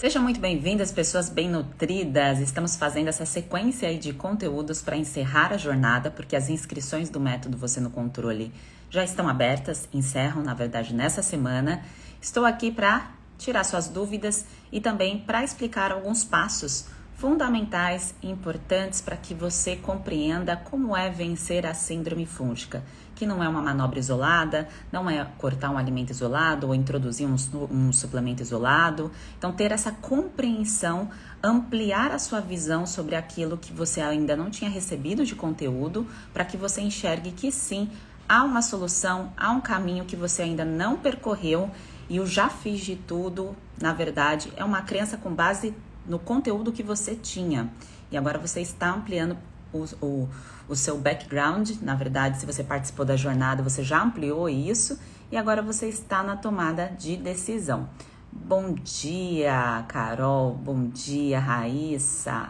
Sejam muito bem-vindas, pessoas bem nutridas. Estamos fazendo essa sequência aí de conteúdos para encerrar a jornada, porque as inscrições do método Você no Controle já estão abertas, encerram, na verdade, nessa semana. Estou aqui para tirar suas dúvidas e também para explicar alguns passos fundamentais e importantes para que você compreenda como é vencer a síndrome fúngica, que não é uma manobra isolada, não é cortar um alimento isolado ou introduzir um suplemento isolado. Então, ter essa compreensão, ampliar a sua visão sobre aquilo que você ainda não tinha recebido de conteúdo, para que você enxergue que sim, há uma solução, há um caminho que você ainda não percorreu e o já fiz de tudo, na verdade, é uma crença com base no conteúdo que você tinha. E agora você está ampliando o seu background. Na verdade, se você participou da jornada, você já ampliou isso e agora você está na tomada de decisão. Bom dia, Carol. Bom dia, Raíssa.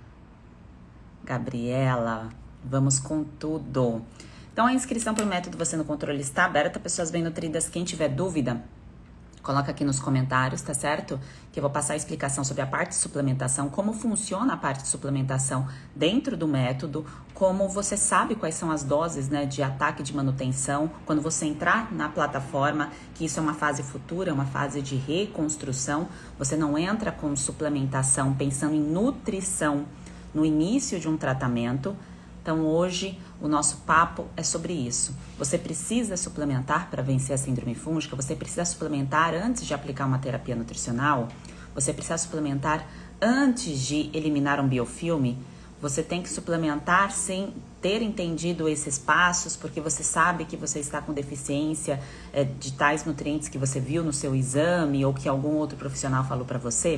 Gabriela. Vamos com tudo. Então, a inscrição para o método Você no Controle está aberta. Pessoas bem nutridas, quem tiver dúvida, coloca aqui nos comentários, tá certo? Que eu vou passar a explicação sobre a parte de suplementação, como funciona a parte de suplementação dentro do método, como você sabe quais são as doses, né, de ataque de manutenção, quando você entrar na plataforma, que isso é uma fase futura, é uma fase de reconstrução, você não entra com suplementação pensando em nutrição no início de um tratamento. Então, hoje, o nosso papo é sobre isso. Você precisa suplementar para vencer a síndrome fúngica? Você precisa suplementar antes de aplicar uma terapia nutricional? Você precisa suplementar antes de eliminar um biofilme? Você tem que suplementar sem ter entendido esses passos, porque você sabe que você está com deficiência de tais nutrientes que você viu no seu exame ou que algum outro profissional falou para você?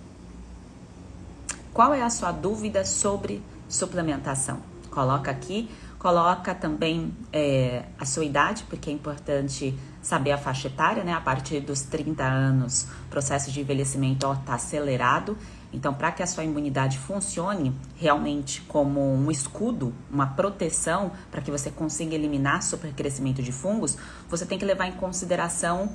Qual é a sua dúvida sobre suplementação? Coloca aqui, coloca também a sua idade, porque é importante saber a faixa etária, né? A partir dos 30 anos, o processo de envelhecimento está acelerado. Então, para que a sua imunidade funcione realmente como um escudo, uma proteção, para que você consiga eliminar supercrescimento de fungos, você tem que levar em consideração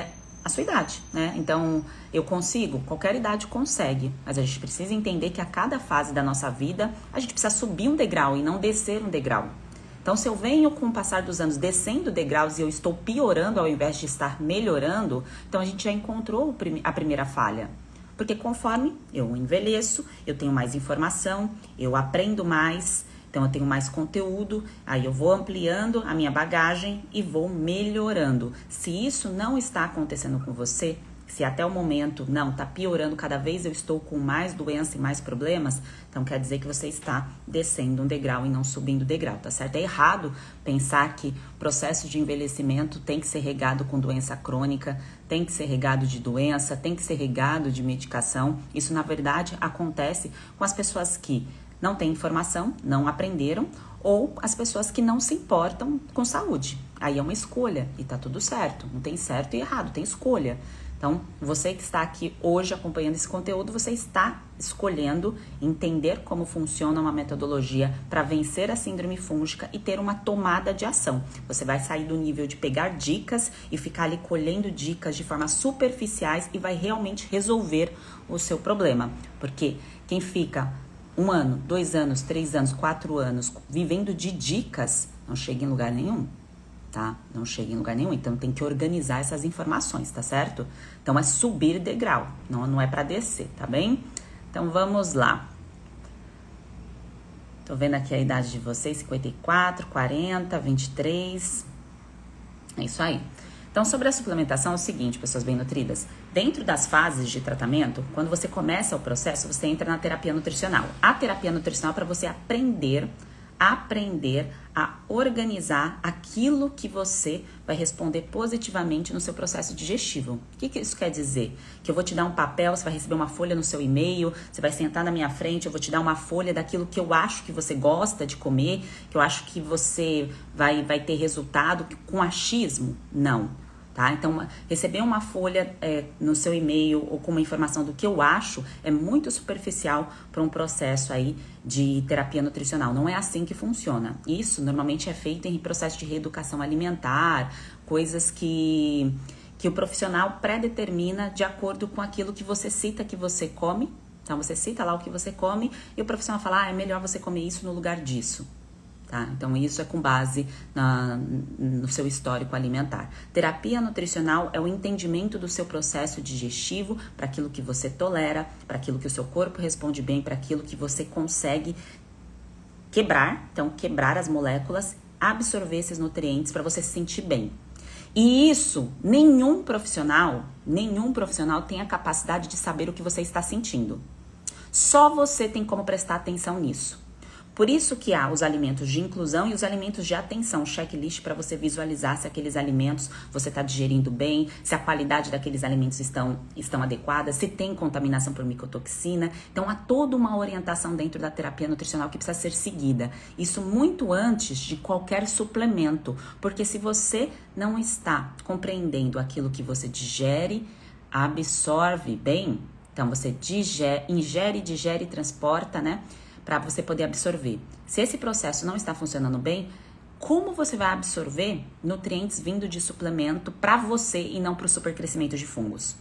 a sua idade, né? Então, eu consigo, qualquer idade consegue, mas a gente precisa entender que a cada fase da nossa vida, a gente precisa subir um degrau e não descer um degrau. Então, se eu venho com o passar dos anos descendo degraus e eu estou piorando ao invés de estar melhorando, então a gente já encontrou a primeira falha. Porque conforme eu envelheço, eu tenho mais informação, eu aprendo mais, então eu tenho mais conteúdo, aí eu vou ampliando a minha bagagem e vou melhorando. Se isso não está acontecendo com você, se até o momento não, está piorando, cada vez eu estou com mais doença e mais problemas, então quer dizer que você está descendo um degrau e não subindo degrau, tá certo? É errado pensar que o processo de envelhecimento tem que ser regado com doença crônica, tem que ser regado de doença, tem que ser regado de medicação. Isso, na verdade, acontece com as pessoas que não têm informação, não aprenderam, ou as pessoas que não se importam com saúde. Aí é uma escolha e tá tudo certo, não tem certo e errado, tem escolha. Então, você que está aqui hoje acompanhando esse conteúdo, você está escolhendo entender como funciona uma metodologia para vencer a síndrome fúngica e ter uma tomada de ação. Você vai sair do nível de pegar dicas e ficar ali colhendo dicas de forma superficiais e vai realmente resolver o seu problema. Porque quem fica 1 ano, 2 anos, 3 anos, 4 anos vivendo de dicas, não chega em lugar nenhum. Tá? Não chega em lugar nenhum, então tem que organizar essas informações, tá certo? Então é subir degrau, não é para descer, tá bem? Então vamos lá. Tô vendo aqui a idade de vocês, 54, 40, 23. É isso aí. Então, sobre a suplementação é o seguinte, pessoas bem nutridas. Dentro das fases de tratamento, quando você começa o processo, você entra na terapia nutricional. A terapia nutricional é para você aprender a organizar aquilo que você vai responder positivamente no seu processo digestivo. O que isso quer dizer? Que eu vou te dar um papel, você vai receber uma folha no seu e-mail, você vai sentar na minha frente, eu vou te dar uma folha daquilo que eu acho que você gosta de comer, que eu acho que você vai ter resultado com achismo? Não. Tá? Então, receber uma folha no seu e-mail ou com uma informação do que eu acho é muito superficial para um processo aí de terapia nutricional. Não é assim que funciona. Isso normalmente é feito em processo de reeducação alimentar, coisas que que o profissional pré-determina de acordo com aquilo que você cita que você come. Então, você cita lá o que você come e o profissional fala, é melhor você comer isso no lugar disso. Tá? Então, isso é com base no seu histórico alimentar. Terapia nutricional é o entendimento do seu processo digestivo para aquilo que você tolera, para aquilo que o seu corpo responde bem, para aquilo que você consegue quebrar. Então, quebrar as moléculas, absorver esses nutrientes para você se sentir bem. E isso, nenhum profissional tem a capacidade de saber o que você está sentindo. Só você tem como prestar atenção nisso. Por isso que há os alimentos de inclusão e os alimentos de atenção, checklist para você visualizar se aqueles alimentos você está digerindo bem, se a qualidade daqueles alimentos estão adequadas, se tem contaminação por micotoxina. Então há toda uma orientação dentro da terapia nutricional que precisa ser seguida. Isso muito antes de qualquer suplemento, porque se você não está compreendendo aquilo que você digere, absorve bem, então você ingere, digere e transporta, né? Para você poder absorver. Se esse processo não está funcionando bem, como você vai absorver nutrientes vindo de suplemento para você e não para o supercrescimento de fungos?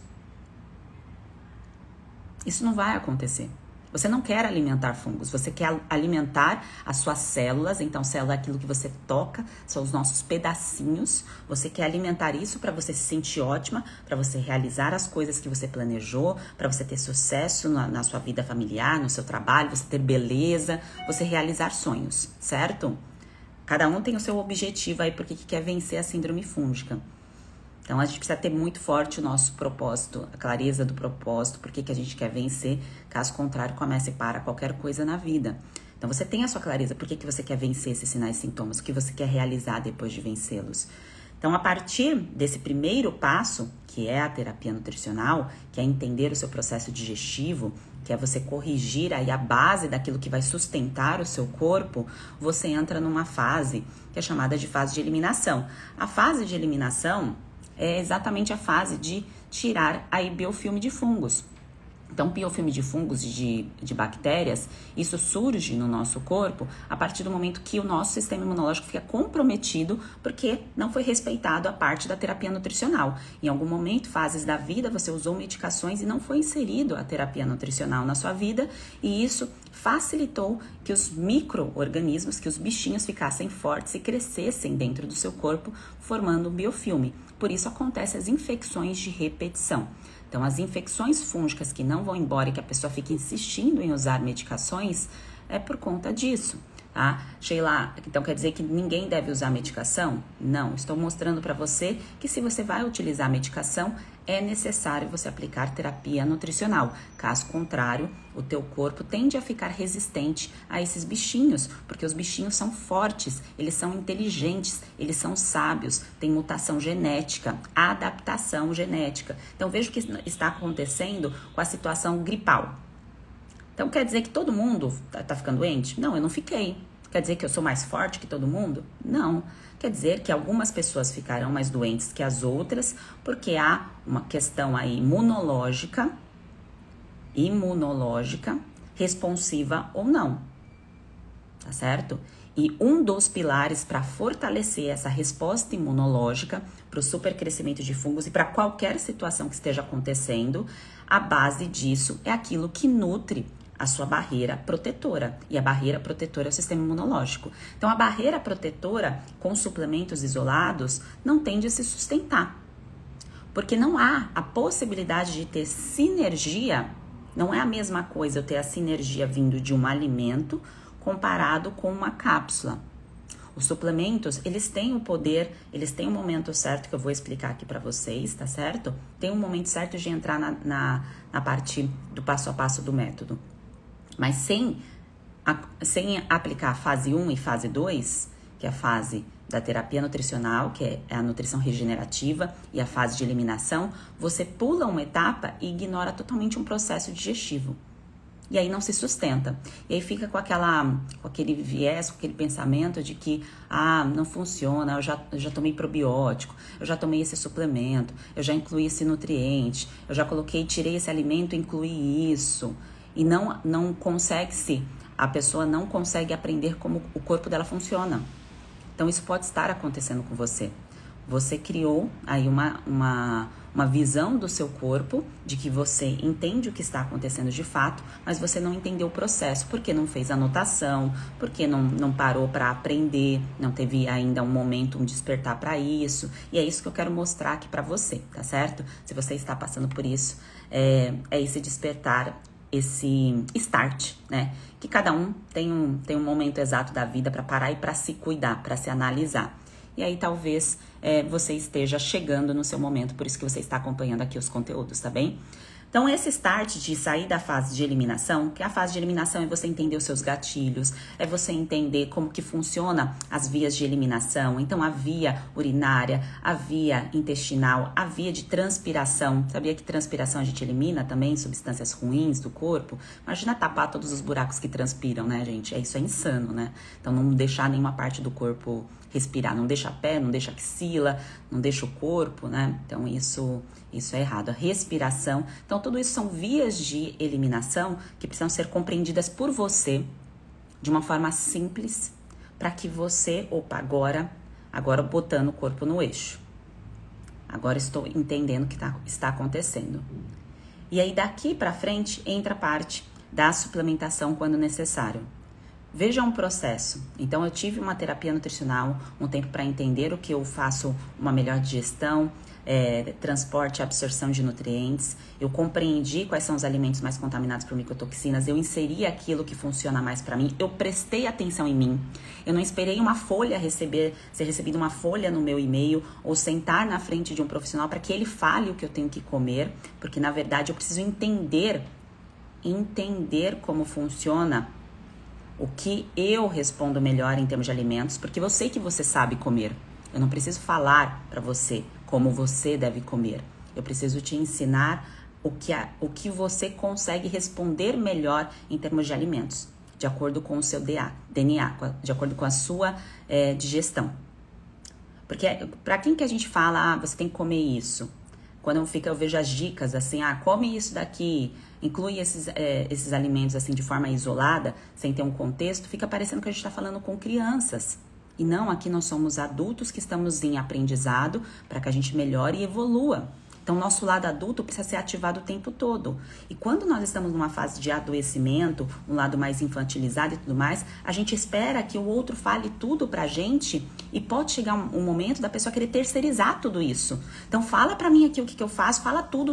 Isso não vai acontecer. Você não quer alimentar fungos, você quer alimentar as suas células. Então, célula é aquilo que você toca, são os nossos pedacinhos. Você quer alimentar isso para você se sentir ótima, para você realizar as coisas que você planejou, para você ter sucesso na sua vida familiar, no seu trabalho, você ter beleza, você realizar sonhos, certo? Cada um tem o seu objetivo aí porque quer vencer a síndrome fúngica. Então, a gente precisa ter muito forte o nosso propósito, a clareza do propósito, porque que a gente quer vencer, caso contrário, comece e para qualquer coisa na vida. Então, você tem a sua clareza, por que você quer vencer esses sinais e sintomas, o que você quer realizar depois de vencê-los. Então, a partir desse primeiro passo, que é a terapia nutricional, que é entender o seu processo digestivo, que é você corrigir aí a base daquilo que vai sustentar o seu corpo, você entra numa fase que é chamada de fase de eliminação. A fase de eliminação é exatamente a fase de tirar aí biofilme de fungos. Então, biofilme de fungos e de bactérias, isso surge no nosso corpo a partir do momento que o nosso sistema imunológico fica comprometido porque não foi respeitado a parte da terapia nutricional. Em algum momento, fases da vida, você usou medicações e não foi inserido a terapia nutricional na sua vida, e isso facilitou que os micro-organismos, que os bichinhos ficassem fortes e crescessem dentro do seu corpo, formando um biofilme. Por isso acontecem as infecções de repetição. Então, as infecções fúngicas que não vão embora e que a pessoa fica insistindo em usar medicações é por conta disso, tá? Sheila, então quer dizer que ninguém deve usar medicação? Não, estou mostrando para você que se você vai utilizar medicação, é necessário você aplicar terapia nutricional. Caso contrário, o teu corpo tende a ficar resistente a esses bichinhos, porque os bichinhos são fortes, eles são inteligentes, eles são sábios, tem mutação genética, adaptação genética. Então, veja o que está acontecendo com a situação gripal. Então, quer dizer que todo mundo tá ficando doente? Não, eu não fiquei. Quer dizer que eu sou mais forte que todo mundo? Não. Quer dizer que algumas pessoas ficarão mais doentes que as outras, porque há uma questão aí imunológica, responsiva ou não. Tá certo? E um dos pilares para fortalecer essa resposta imunológica para o supercrescimento de fungos e para qualquer situação que esteja acontecendo, a base disso é aquilo que nutre a sua barreira protetora. E a barreira protetora é o sistema imunológico. Então, a barreira protetora com suplementos isolados não tende a se sustentar. Porque não há a possibilidade de ter sinergia, não é a mesma coisa eu ter a sinergia vindo de um alimento comparado com uma cápsula. Os suplementos, eles têm o poder, eles têm um momento certo que eu vou explicar aqui para vocês, tá certo? Tem um momento certo de entrar na parte do passo a passo do método. Mas sem aplicar a fase 1 e fase 2, que é a fase da terapia nutricional, que é a nutrição regenerativa, e a fase de eliminação, você pula uma etapa e ignora totalmente um processo digestivo. E aí não se sustenta. E aí fica com aquele viés, com aquele pensamento de que, não funciona, eu já tomei probiótico, eu já tomei esse suplemento, eu já incluí esse nutriente, eu já tirei esse alimento e incluí isso. E a pessoa não consegue aprender como o corpo dela funciona. Então, isso pode estar acontecendo com você. Você criou aí uma uma visão do seu corpo, de que você entende o que está acontecendo de fato, mas você não entendeu o processo, porque não fez anotação, porque não parou para aprender, não teve ainda um momento, um despertar para isso. E é isso que eu quero mostrar aqui para você, tá certo? Se você está passando por isso, é esse despertar, esse start, né? Que cada um tem um momento exato da vida para parar e para se cuidar, para se analisar. E aí talvez você esteja chegando no seu momento, por isso que você está acompanhando aqui os conteúdos, tá bem? Então, esse start de sair da fase de eliminação, que a fase de eliminação é você entender os seus gatilhos, é você entender como que funciona as vias de eliminação. Então, a via urinária, a via intestinal, a via de transpiração. Sabia que transpiração a gente elimina também substâncias ruins do corpo? Imagina tapar todos os buracos que transpiram, né, gente? Isso é insano, né? Então, não deixar nenhuma parte do corpo respirar. Não deixa pé, não deixa axila, não deixa o corpo, né? Então, isso é errado. A respiração. Então, tudo isso são vias de eliminação que precisam ser compreendidas por você de uma forma simples para que você, agora botando o corpo no eixo. Agora estou entendendo o que está acontecendo. E aí, daqui para frente, entra a parte da suplementação quando necessário. Veja um processo. Então, eu tive uma terapia nutricional, um tempo para entender o que eu faço, uma melhor digestão, transporte e absorção de nutrientes. Eu compreendi quais são os alimentos mais contaminados por micotoxinas. Eu inseri aquilo que funciona mais para mim. Eu prestei atenção em mim. Eu não esperei uma folha ser recebida uma folha no meu e-mail ou sentar na frente de um profissional para que ele fale o que eu tenho que comer, porque na verdade eu preciso entender como funciona o que eu respondo melhor em termos de alimentos, porque eu sei que você sabe comer. Eu não preciso falar para você como você deve comer. Eu preciso te ensinar o que você consegue responder melhor em termos de alimentos, de acordo com o seu DNA, de acordo com a sua digestão. Porque para quem que a gente fala, você tem que comer isso? Quando eu vejo as dicas assim, come isso daqui, inclui esses alimentos assim de forma isolada, sem ter um contexto, fica parecendo que a gente está falando com crianças. E não, aqui nós somos adultos que estamos em aprendizado para que a gente melhore e evolua. Então, nosso lado adulto precisa ser ativado o tempo todo. E quando nós estamos numa fase de adoecimento, um lado mais infantilizado e tudo mais, a gente espera que o outro fale tudo pra gente e pode chegar um momento da pessoa querer terceirizar tudo isso. Então, fala pra mim aqui o que eu faço, fala tudo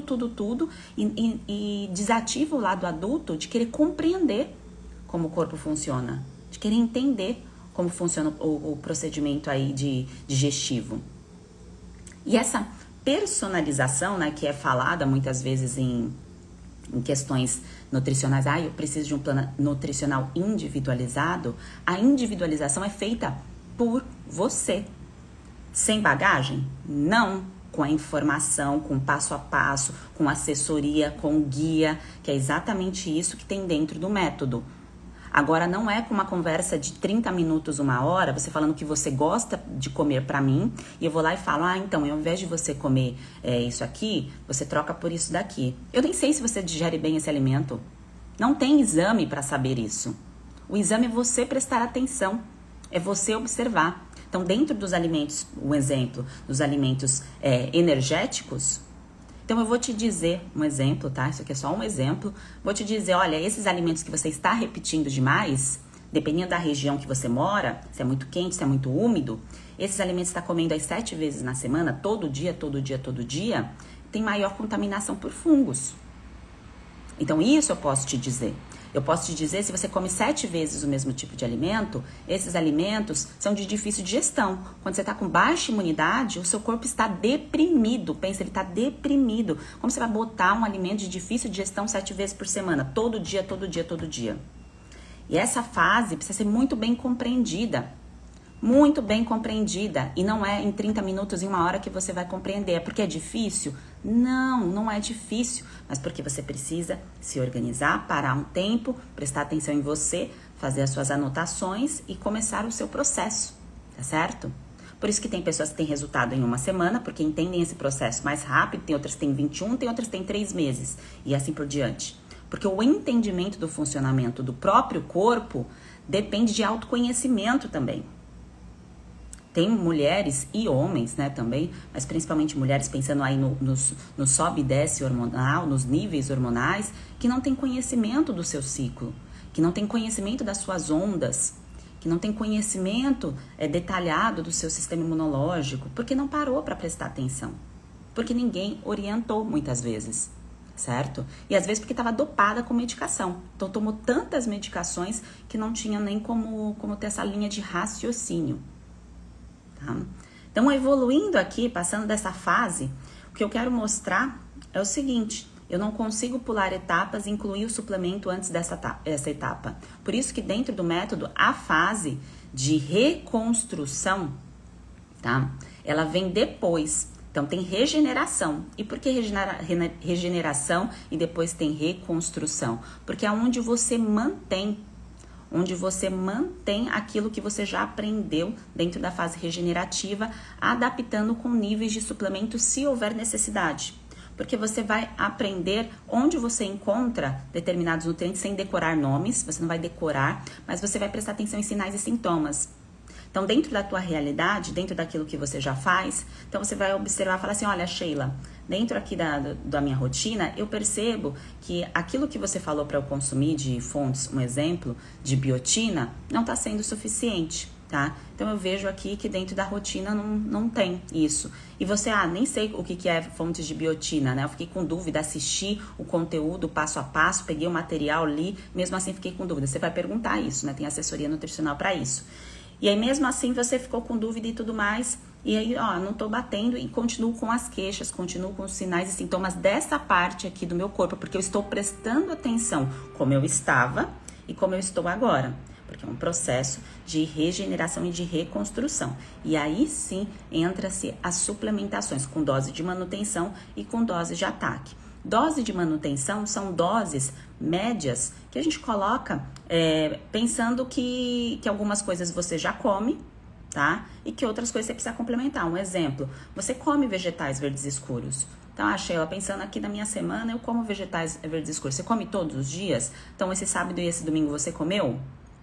e desativa o lado adulto de querer compreender como o corpo funciona, de querer entender como funciona o procedimento aí digestivo. E essa personalização, né, que é falada muitas vezes em questões nutricionais, eu preciso de um plano nutricional individualizado. A individualização é feita por você. Sem bagagem? Não. Com a informação, com passo a passo, com assessoria, com guia, que é exatamente isso que tem dentro do método. Agora, não é com uma conversa de 30 minutos, 1 hora, você falando que você gosta de comer pra mim, e eu vou lá e falo, então, ao invés de você comer isso aqui, você troca por isso daqui. Eu nem sei se você digere bem esse alimento. Não tem exame pra saber isso. O exame é você prestar atenção, é você observar. Então, dentro dos alimentos, um exemplo, dos alimentos energéticos, então, eu vou te dizer um exemplo, tá? Isso aqui é só um exemplo. Vou te dizer, olha, esses alimentos que você está repetindo demais, dependendo da região que você mora, se é muito quente, se é muito úmido, esses alimentos que você está comendo as 7 vezes na semana, todo dia, tem maior contaminação por fungos. Então, isso eu posso te dizer. Eu posso te dizer, se você come 7 vezes o mesmo tipo de alimento, esses alimentos são de difícil digestão. Quando você está com baixa imunidade, o seu corpo está deprimido. Pensa, ele está deprimido. Como você vai botar um alimento de difícil digestão 7 vezes por semana? Todo dia. E essa fase precisa ser muito bem compreendida. Muito bem compreendida. E não é em 30 minutos, em 1 hora que você vai compreender. É porque é difícil? Não é difícil. Mas porque você precisa se organizar, parar um tempo, prestar atenção em você, fazer as suas anotações e começar o seu processo. Tá certo? Por isso que tem pessoas que têm resultado em 1 semana, porque entendem esse processo mais rápido. Tem outras que têm 21, tem outras que têm 3 meses. E assim por diante. Porque o entendimento do funcionamento do próprio corpo depende de autoconhecimento também. Tem mulheres e homens, né, também, mas principalmente mulheres, pensando aí no sobe e desce hormonal, nos níveis hormonais, que não tem conhecimento do seu ciclo, que não tem conhecimento das suas ondas, que não tem conhecimento detalhado do seu sistema imunológico, porque não parou para prestar atenção, porque ninguém orientou muitas vezes, certo? E às vezes porque estava dopada com medicação, então tomou tantas medicações que não tinha nem como ter essa linha de raciocínio. Tá? Então, evoluindo aqui, passando dessa fase, o que eu quero mostrar é o seguinte: eu não consigo pular etapas e incluir o suplemento antes dessa etapa. Por isso que dentro do método, a fase de reconstrução, tá? Ela vem depois. Então, tem regeneração. E por que regeneração e depois tem reconstrução? Porque é onde você mantém aquilo que você já aprendeu dentro da fase regenerativa, adaptando com níveis de suplemento se houver necessidade. Porque você vai aprender onde você encontra determinados nutrientes sem decorar nomes, você não vai decorar, mas você vai prestar atenção em sinais e sintomas. Então, dentro da tua realidade, dentro daquilo que você já faz, então você vai observar e falar assim, olha, Sheila, dentro aqui da minha rotina, eu percebo que aquilo que você falou para eu consumir de fontes, um exemplo, de biotina, não está sendo suficiente, tá? Então, eu vejo aqui que dentro da rotina não tem isso. E você, nem sei o que é fontes de biotina, né? Eu fiquei com dúvida, assisti o conteúdo passo a passo, peguei o material, li, mesmo assim fiquei com dúvida. Você vai perguntar isso, né? Tem assessoria nutricional para isso. E aí, mesmo assim, você ficou com dúvida e tudo mais. E aí, não tô batendo e continuo com as queixas, continuo com os sinais e sintomas dessa parte aqui do meu corpo, porque eu estou prestando atenção como eu estava e como eu estou agora. Porque é um processo de regeneração e de reconstrução. E aí sim entra-se as suplementações com dose de manutenção e com dose de ataque. Dose de manutenção são doses médias que a gente coloca pensando que algumas coisas você já come, tá? E que outras coisas você precisa complementar. Um exemplo, você come vegetais verdes escuros. Então, Sheila, pensando aqui na minha semana, eu como vegetais verdes escuros. Você come todos os dias? Então, esse sábado e esse domingo você comeu?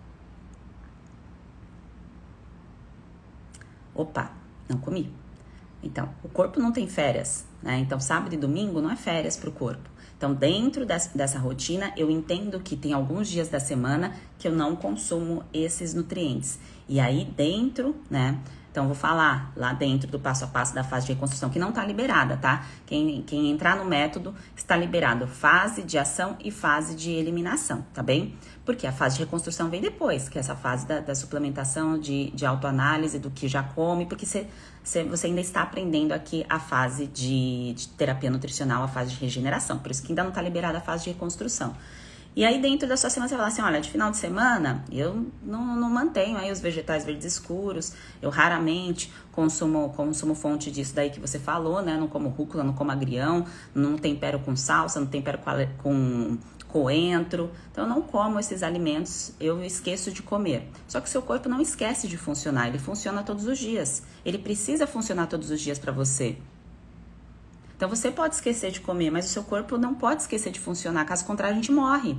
Opa, não comi. Então, o corpo não tem férias, né? Então, sábado e domingo não é férias para o corpo. Então, dentro dessa rotina, eu entendo que tem alguns dias da semana que eu não consumo esses nutrientes. E aí, dentro, né? Então, vou falar lá dentro do passo a passo da fase de reconstrução, que não está liberada, tá? Quem entrar no método está liberado fase de ação e fase de eliminação, tá bem? Porque a fase de reconstrução vem depois, que é essa fase da suplementação, de autoanálise, do que já come, porque você ainda está aprendendo aqui a fase de terapia nutricional, a fase de regeneração. Por isso que ainda não está liberada a fase de reconstrução. E aí, dentro da sua semana, você fala assim, olha, de final de semana, eu não mantenho aí os vegetais verdes escuros, eu raramente consumo fonte disso daí que você falou, né? Não como rúcula, não como agrião, não tempero com salsa, não tempero com coentro. Então, eu não como esses alimentos, eu esqueço de comer. Só que o seu corpo não esquece de funcionar, ele funciona todos os dias. Ele precisa funcionar todos os dias para você. Então, você pode esquecer de comer, mas o seu corpo não pode esquecer de funcionar, caso contrário, a gente morre.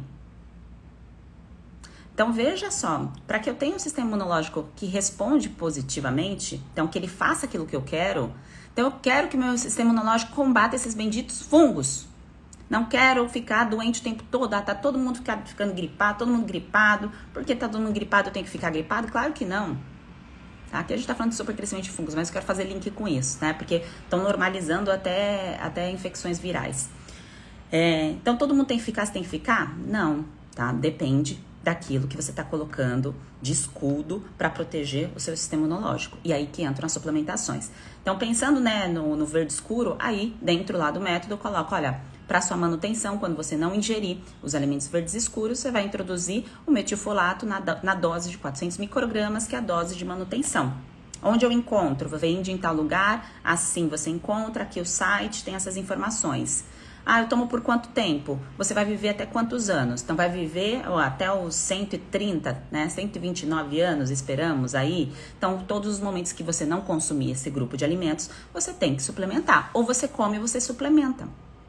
Então, veja só, para que eu tenha um sistema imunológico que responde positivamente, então, que ele faça aquilo que eu quero, então, eu quero que o meu sistema imunológico combata esses benditos fungos. Não quero ficar doente o tempo todo, tá todo mundo ficando gripado, todo mundo gripado. Por que tá todo mundo gripado, eu tenho que ficar gripado? Claro que não. Tá? Aqui a gente tá falando de supercrescimento de fungos, mas eu quero fazer link com isso, né? Porque estão normalizando até infecções virais. Então, todo mundo tem que ficar, você tem que ficar? Não, tá? Depende daquilo que você tá colocando de escudo para proteger o seu sistema imunológico. E aí que entram as suplementações. Então, pensando, né, no verde escuro, aí, dentro lá do método, eu coloco, olha, para sua manutenção, quando você não ingerir os alimentos verdes escuros, você vai introduzir o metilfolato na dose de 400 microgramas, que é a dose de manutenção. Onde eu encontro? Vende em tal lugar, assim você encontra, aqui o site tem essas informações. Eu tomo por quanto tempo? Você vai viver até quantos anos? Então, vai viver até os 130, né? 129 anos, esperamos aí. Então, todos os momentos que você não consumir esse grupo de alimentos, você tem que suplementar. Ou você come ou você suplementa.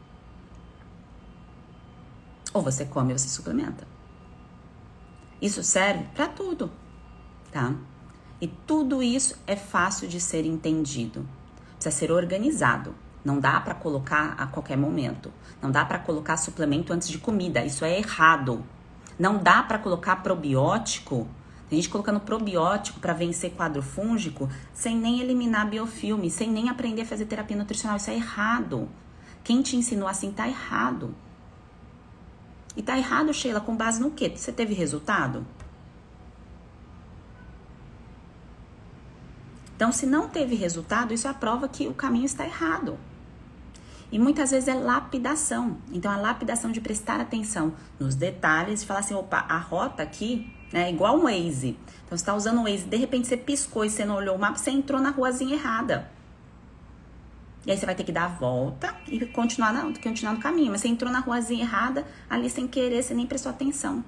Ou você come ou você suplementa. Isso serve para tudo, tá? E tudo isso é fácil de ser entendido. Precisa ser organizado. Não dá para colocar a qualquer momento. Não dá para colocar suplemento antes de comida. Isso é errado. Não dá para colocar probiótico. Tem gente colocando probiótico para vencer quadro fúngico sem nem eliminar biofilme, sem nem aprender a fazer terapia nutricional. Isso é errado. Quem te ensinou assim tá errado. E tá errado, Sheila, com base no quê? Você teve resultado? Então, se não teve resultado, isso é a prova que o caminho está errado. E muitas vezes é lapidação. Então, a lapidação de prestar atenção nos detalhes e falar assim, opa, a rota aqui é igual um Waze. Então, você está usando o Waze, de repente você piscou e você não olhou o mapa, você entrou na ruazinha errada. E aí você vai ter que dar a volta e continuar no caminho. Mas você entrou na ruazinha errada, ali sem querer, você nem prestou atenção.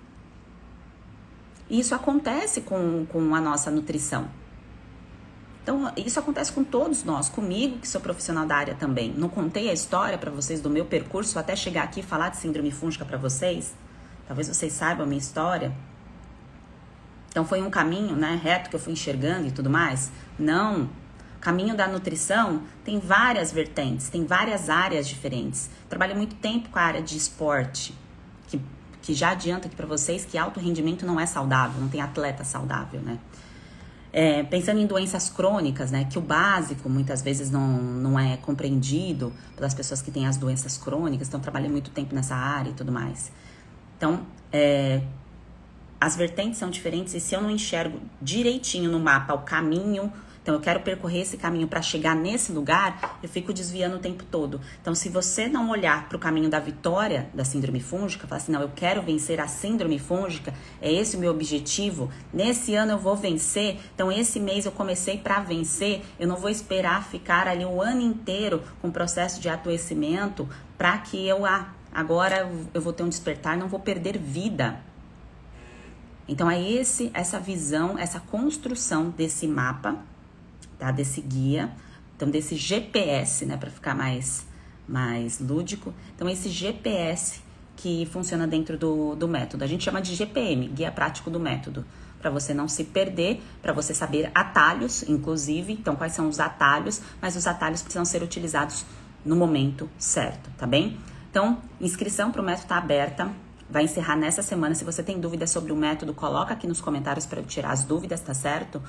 E isso acontece com a nossa nutrição. Então, isso acontece com todos nós, comigo, que sou profissional da área também. Não contei a história para vocês do meu percurso até chegar aqui e falar de síndrome fúngica para vocês? Talvez vocês saibam a minha história. Então, foi um caminho, né, reto que eu fui enxergando e tudo mais? Não. O caminho da nutrição tem várias vertentes, tem várias áreas diferentes. Trabalhei muito tempo com a área de esporte, que já adianta aqui para vocês que alto rendimento não é saudável, não tem atleta saudável, né? Pensando em doenças crônicas, né, que o básico muitas vezes não é compreendido pelas pessoas que têm as doenças crônicas, então trabalhei muito tempo nessa área e tudo mais. Então, as vertentes são diferentes e se eu não enxergo direitinho no mapa o caminho, então eu quero percorrer esse caminho para chegar nesse lugar, eu fico desviando o tempo todo. Então, se você não olhar para o caminho da vitória da síndrome fúngica, falar assim, não, eu quero vencer a síndrome fúngica, é esse o meu objetivo, nesse ano eu vou vencer, então esse mês eu comecei para vencer, eu não vou esperar ficar ali o ano inteiro com o processo de adoecimento para que agora eu vou ter um despertar, não vou perder vida. Então, é essa visão, essa construção desse mapa, tá? Desse guia, então desse GPS, né, para ficar mais lúdico. Então, esse GPS que funciona dentro do método. A gente chama de GPM, Guia Prático do Método, para você não se perder, para você saber atalhos, inclusive. Então, quais são os atalhos? Mas os atalhos precisam ser utilizados no momento certo, tá bem? Então, inscrição para o método está aberta. Vai encerrar nessa semana. Se você tem dúvidas sobre o método, coloca aqui nos comentários para eu tirar as dúvidas, tá certo?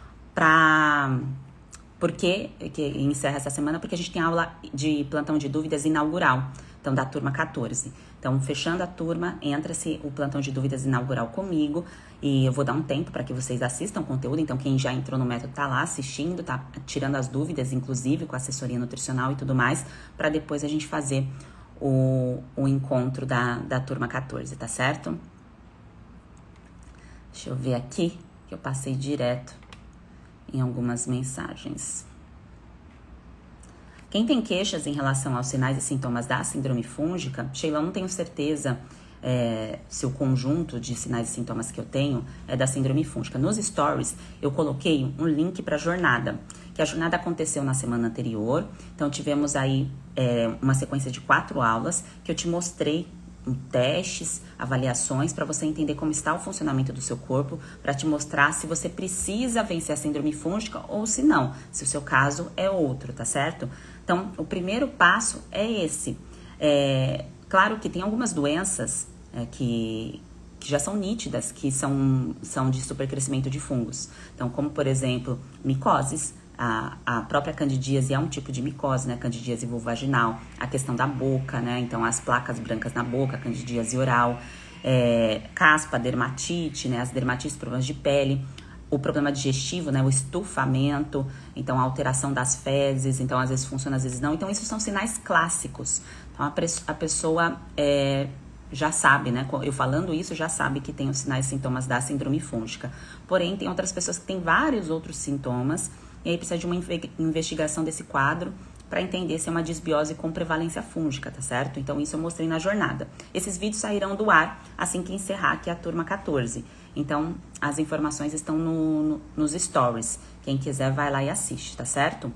Por que encerra essa semana? Porque a gente tem aula de plantão de dúvidas inaugural, então da turma 14. Então, fechando a turma, entra-se o plantão de dúvidas inaugural comigo e eu vou dar um tempo para que vocês assistam o conteúdo. Então, quem já entrou no método tá lá assistindo, tá tirando as dúvidas, inclusive com assessoria nutricional e tudo mais, para depois a gente fazer o encontro da turma 14, tá certo? Deixa eu ver aqui, que eu passei direto em algumas mensagens. Quem tem queixas em relação aos sinais e sintomas da síndrome fúngica, Sheila, eu não tenho certeza se o conjunto de sinais e sintomas que eu tenho é da síndrome fúngica. Nos stories, eu coloquei um link para a jornada, que a jornada aconteceu na semana anterior. Então, tivemos aí uma sequência de 4 aulas que eu te mostrei testes, avaliações para você entender como está o funcionamento do seu corpo, para te mostrar se você precisa vencer a síndrome fúngica ou se não, se o seu caso é outro, tá certo? Então, o primeiro passo é esse. Claro que tem algumas doenças que já são nítidas, que são de supercrescimento de fungos. Então, como por exemplo, micoses. A própria candidíase é um tipo de micose, né? Candidíase vulvovaginal, a questão da boca, né? Então, as placas brancas na boca, candidíase oral, caspa, dermatite, né? As dermatites, problemas de pele, o problema digestivo, né? O estufamento, então a alteração das fezes, então às vezes funciona, às vezes não. Então, isso são sinais clássicos. Então, a pessoa já sabe, né? Eu falando isso, já sabe que tem os sinais e sintomas da síndrome fúngica. Porém, tem outras pessoas que têm vários outros sintomas. E aí precisa de uma investigação desse quadro para entender se é uma disbiose com prevalência fúngica, tá certo? Então, isso eu mostrei na jornada. Esses vídeos sairão do ar assim que encerrar aqui a turma 14. Então, as informações estão nos stories. Quem quiser, vai lá e assiste, tá certo?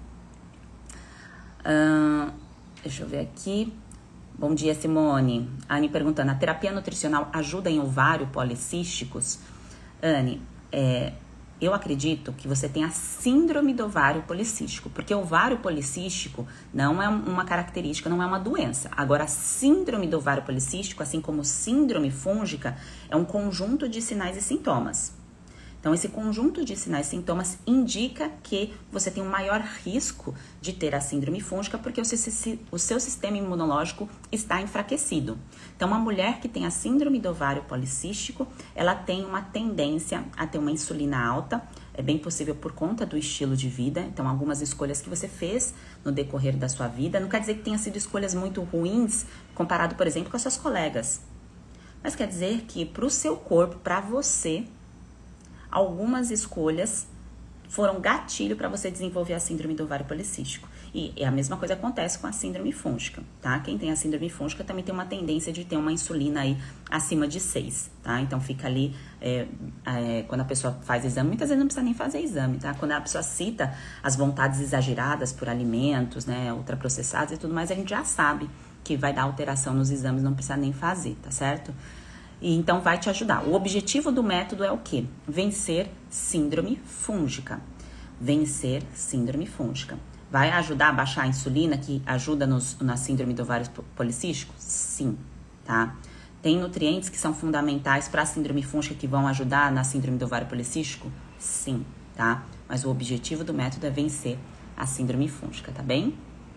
Deixa eu ver aqui. Bom dia, Simone. A Anne perguntando, a terapia nutricional ajuda em ovário policísticos? Anne, eu acredito que você tem a síndrome do ovário policístico, porque o ovário policístico não é uma característica, não é uma doença. Agora, a síndrome do ovário policístico, assim como síndrome fúngica, é um conjunto de sinais e sintomas. Então, esse conjunto de sinais e sintomas indica que você tem um maior risco de ter a síndrome fúngica porque o seu sistema imunológico está enfraquecido. Então, uma mulher que tem a síndrome do ovário policístico, ela tem uma tendência a ter uma insulina alta, é bem possível por conta do estilo de vida. Então, algumas escolhas que você fez no decorrer da sua vida, não quer dizer que tenha sido escolhas muito ruins comparado, por exemplo, com as suas colegas. Mas quer dizer que para o seu corpo, para você, algumas escolhas foram gatilho para você desenvolver a síndrome do ovário policístico. E a mesma coisa acontece com a síndrome fúngica, tá? Quem tem a síndrome fúngica também tem uma tendência de ter uma insulina aí acima de 6, tá? Então fica ali, quando a pessoa faz exame, muitas vezes não precisa nem fazer exame, tá? Quando a pessoa cita as vontades exageradas por alimentos, né, ultraprocessados e tudo mais, a gente já sabe que vai dar alteração nos exames, não precisa nem fazer, tá certo? E então vai te ajudar. O objetivo do método é o quê? Vencer síndrome fúngica. Vencer síndrome fúngica. Vai ajudar a baixar a insulina, que ajuda na síndrome do ovário policístico? Sim, tá? Tem nutrientes que são fundamentais para a síndrome fúngica que vão ajudar na síndrome do ovário policístico? Sim, tá? Mas o objetivo do método é vencer a síndrome fúngica, tá bem?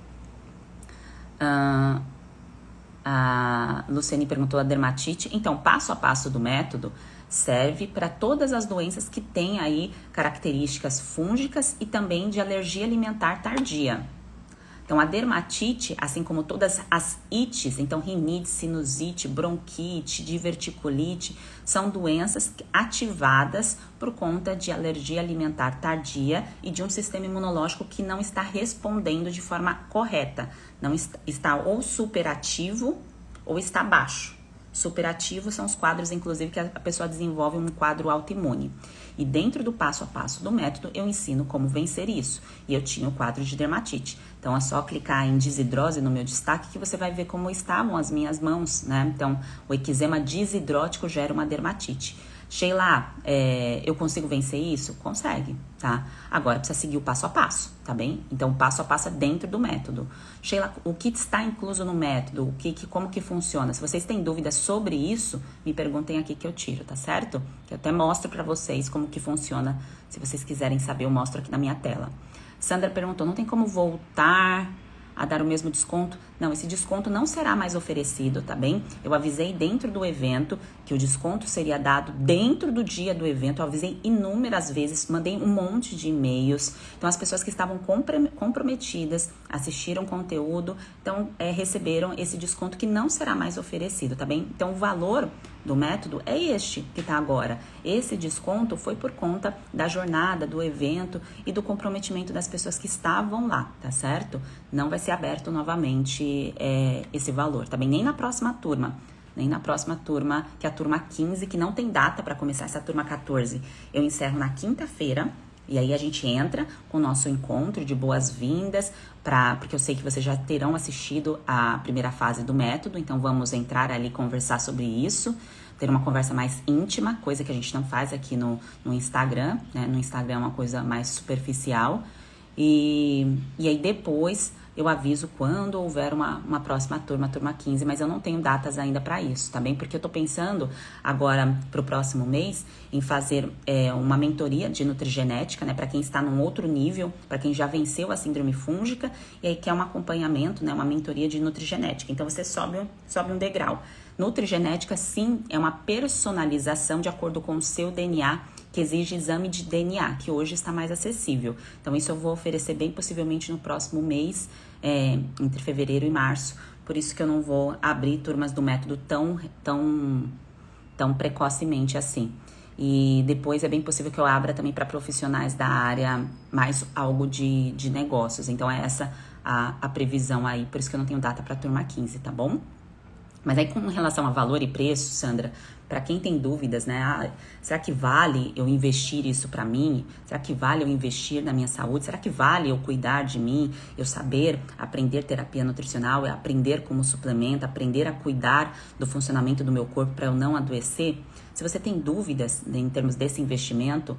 A Luciane perguntou a dermatite. Então, passo a passo do método serve para todas as doenças que têm aí características fúngicas e também de alergia alimentar tardia. Então, a dermatite, assim como todas as ites, então rinite, sinusite, bronquite, diverticulite, são doenças ativadas por conta de alergia alimentar tardia e de um sistema imunológico que não está respondendo de forma correta. Não está ou superativo ou está baixo. Superativo são os quadros, inclusive, que a pessoa desenvolve um quadro autoimune. E dentro do passo a passo do método, eu ensino como vencer isso. E eu tinha o quadro de dermatite. Então, é só clicar em desidrose no meu destaque que você vai ver como estavam as minhas mãos, né? Então, o eczema desidrótico gera uma dermatite. Sheila, eu consigo vencer isso? Consegue, tá? Agora precisa seguir o passo a passo, tá bem? Então, o passo a passo é dentro do método. Sheila, o que está incluso no método? Como que funciona? Se vocês têm dúvidas sobre isso, me perguntem aqui que eu tiro, tá certo? Que eu até mostro pra vocês como que funciona. Se vocês quiserem saber, eu mostro aqui na minha tela. Sandra perguntou, não tem como voltar a dar o mesmo desconto? Não, esse desconto não será mais oferecido, tá bem? Eu avisei dentro do evento que o desconto seria dado dentro do dia do evento. Eu avisei inúmeras vezes, mandei um monte de e-mails. Então, as pessoas que estavam comprometidas, assistiram conteúdo, então receberam esse desconto que não será mais oferecido, tá bem? Então, o valor do método é este que tá agora. Esse desconto foi por conta da jornada, do evento e do comprometimento das pessoas que estavam lá, tá certo? Não vai ser aberto novamente esse valor, tá bem? Nem na próxima turma, que é a turma 15, que não tem data para começar essa turma 14. Eu encerro na quinta-feira. E aí a gente entra com o nosso encontro de boas-vindas, porque eu sei que vocês já terão assistido a primeira fase do método, então vamos entrar ali e conversar sobre isso, ter uma conversa mais íntima, coisa que a gente não faz aqui no Instagram, né? No Instagram é uma coisa mais superficial. E aí depois eu aviso quando houver uma próxima turma, turma 15, mas eu não tenho datas ainda para isso, tá bem? Porque eu tô pensando agora pro próximo mês em fazer uma mentoria de nutrigenética, né? Para quem está num outro nível, para quem já venceu a síndrome fúngica e aí quer um acompanhamento, né? Uma mentoria de nutrigenética. Então você sobe um degrau. Nutrigenética, sim, é uma personalização de acordo com o seu DNA, que exige exame de DNA, que hoje está mais acessível. Então, isso eu vou oferecer bem possivelmente no próximo mês, entre fevereiro e março. Por isso que eu não vou abrir turmas do método tão precocemente assim. E depois é bem possível que eu abra também para profissionais da área, mais algo de negócios. Então, é essa a previsão aí, por isso que eu não tenho data para turma 15, tá bom? Mas aí, com relação a valor e preço, Sandra, para quem tem dúvidas, né? Será que vale eu investir isso para mim? Será que vale eu investir na minha saúde? Será que vale eu cuidar de mim? Eu saber aprender terapia nutricional, aprender como suplemento, aprender a cuidar do funcionamento do meu corpo para eu não adoecer? Se você tem dúvidas, né, em termos desse investimento,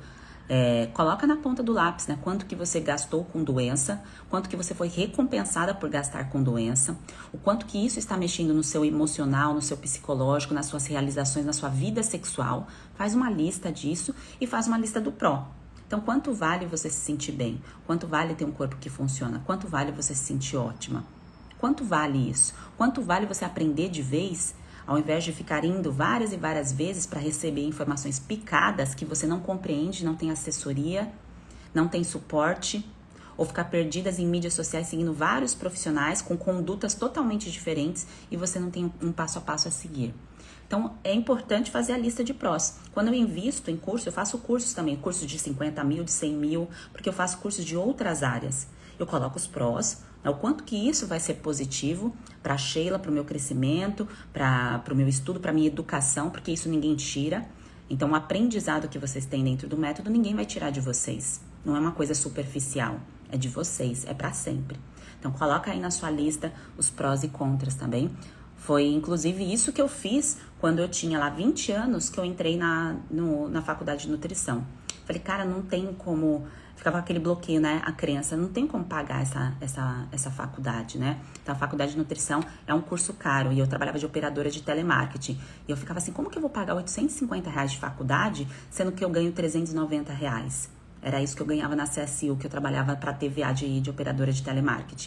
Coloca na ponta do lápis, né? Quanto que você gastou com doença, quanto que você foi recompensada por gastar com doença, o quanto que isso está mexendo no seu emocional, no seu psicológico, nas suas realizações, na sua vida sexual. Faz uma lista disso e faz uma lista do pró. Então, quanto vale você se sentir bem? Quanto vale ter um corpo que funciona? Quanto vale você se sentir ótima? Quanto vale isso? Quanto vale você aprender de vez, ao invés de ficar indo várias e várias vezes para receber informações picadas que você não compreende, não tem assessoria, não tem suporte, ou ficar perdidas em mídias sociais seguindo vários profissionais com condutas totalmente diferentes e você não tem um passo a passo a seguir. Então, é importante fazer a lista de prós. Quando eu invisto em curso, eu faço cursos também, cursos de 50 mil, de 100 mil, porque eu faço cursos de outras áreas. Eu coloco os prós, o quanto que isso vai ser positivo para a Sheila, para o meu crescimento, para o meu estudo, para a minha educação, porque isso ninguém tira. Então, o aprendizado que vocês têm dentro do método, ninguém vai tirar de vocês. Não é uma coisa superficial, é de vocês, é para sempre. Então, coloca aí na sua lista os prós e contras também. Foi, inclusive, isso que eu fiz quando eu tinha lá 20 anos, que eu entrei na faculdade de nutrição. Falei, cara, não tem como... Ficava aquele bloqueio, né? A crença, não tem como pagar essa faculdade, né? Então, a faculdade de nutrição é um curso caro e eu trabalhava de operadora de telemarketing. E eu ficava assim, como que eu vou pagar R$850 de faculdade, sendo que eu ganho R$390? Era isso que eu ganhava na CSU, que eu trabalhava para TVA de operadora de telemarketing.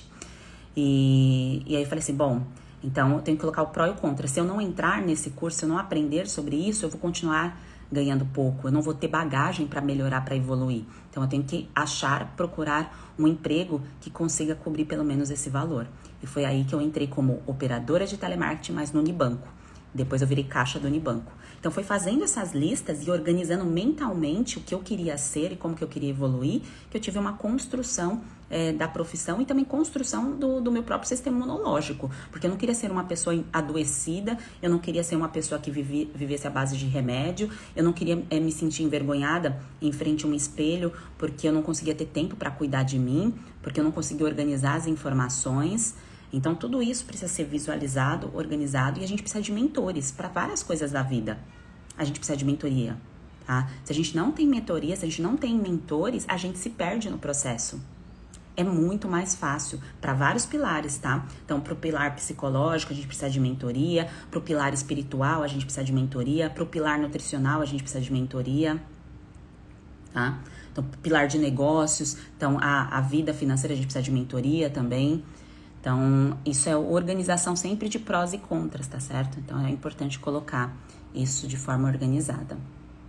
E aí eu falei assim, bom... Então, eu tenho que colocar o pró e o contra. Se eu não entrar nesse curso, se eu não aprender sobre isso, eu vou continuar ganhando pouco. Eu não vou ter bagagem para melhorar, para evoluir. Então, eu tenho que procurar um emprego que consiga cobrir pelo menos esse valor. E foi aí que eu entrei como operadora de telemarketing, mas no Unibanco. Depois eu virei caixa do Unibanco. Então, foi fazendo essas listas e organizando mentalmente o que eu queria ser e como que eu queria evoluir, que eu tive uma construção da profissão e também construção do meu próprio sistema imunológico. Porque eu não queria ser uma pessoa adoecida, eu não queria ser uma pessoa que vivesse à base de remédio, eu não queria me sentir envergonhada em frente a um espelho, porque eu não conseguia ter tempo para cuidar de mim, porque eu não conseguia organizar as informações. Então, tudo isso precisa ser visualizado, organizado, e a gente precisa de mentores para várias coisas da vida. A gente precisa de mentoria, tá? Se a gente não tem mentoria, se a gente não tem mentores, a gente se perde no processo. É muito mais fácil para vários pilares, tá? Então, para o pilar psicológico, a gente precisa de mentoria. Para o pilar espiritual, a gente precisa de mentoria. Para o pilar nutricional, a gente precisa de mentoria, tá? Então, pilar de negócios, então a vida financeira, a gente precisa de mentoria também. Então, isso é organização sempre de prós e contras, tá certo? Então, é importante colocar isso de forma organizada.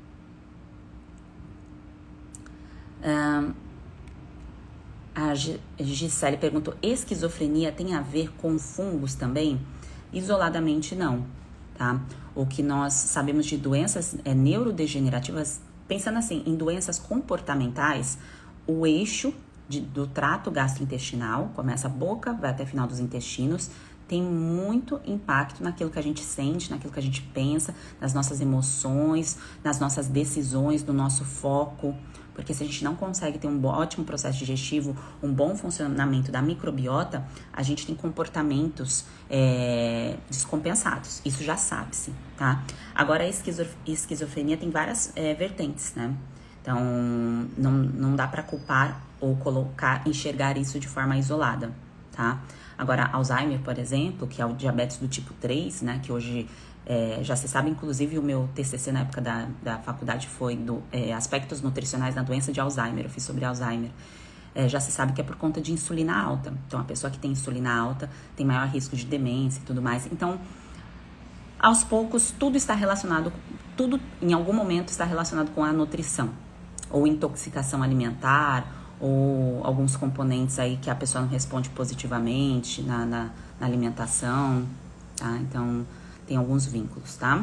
A Gisele perguntou, esquizofrenia tem a ver com fungos também? Isoladamente não, tá? O que nós sabemos de doenças neurodegenerativas, pensando assim, em doenças comportamentais, o eixo do trato gastrointestinal, começa a boca, vai até o final dos intestinos, tem muito impacto naquilo que a gente sente, naquilo que a gente pensa, nas nossas emoções, nas nossas decisões, no nosso foco. Porque se a gente não consegue ter um ótimo processo digestivo, um bom funcionamento da microbiota, a gente tem comportamentos descompensados. Isso já sabe-se, tá? Agora, a esquizofrenia tem várias vertentes, né? Então, não dá para culpar ou enxergar isso de forma isolada, tá? Agora, Alzheimer, por exemplo, que é o diabetes do tipo 3, né? Que hoje já se sabe, inclusive o meu TCC na época da faculdade foi aspectos nutricionais da doença de Alzheimer, eu fiz sobre Alzheimer. Já se sabe que é por conta de insulina alta. Então, a pessoa que tem insulina alta tem maior risco de demência e tudo mais. Então, aos poucos, tudo em algum momento está relacionado com a nutrição. Ou intoxicação alimentar, ou alguns componentes aí que a pessoa não responde positivamente na alimentação, tá? Então, tem alguns vínculos, tá?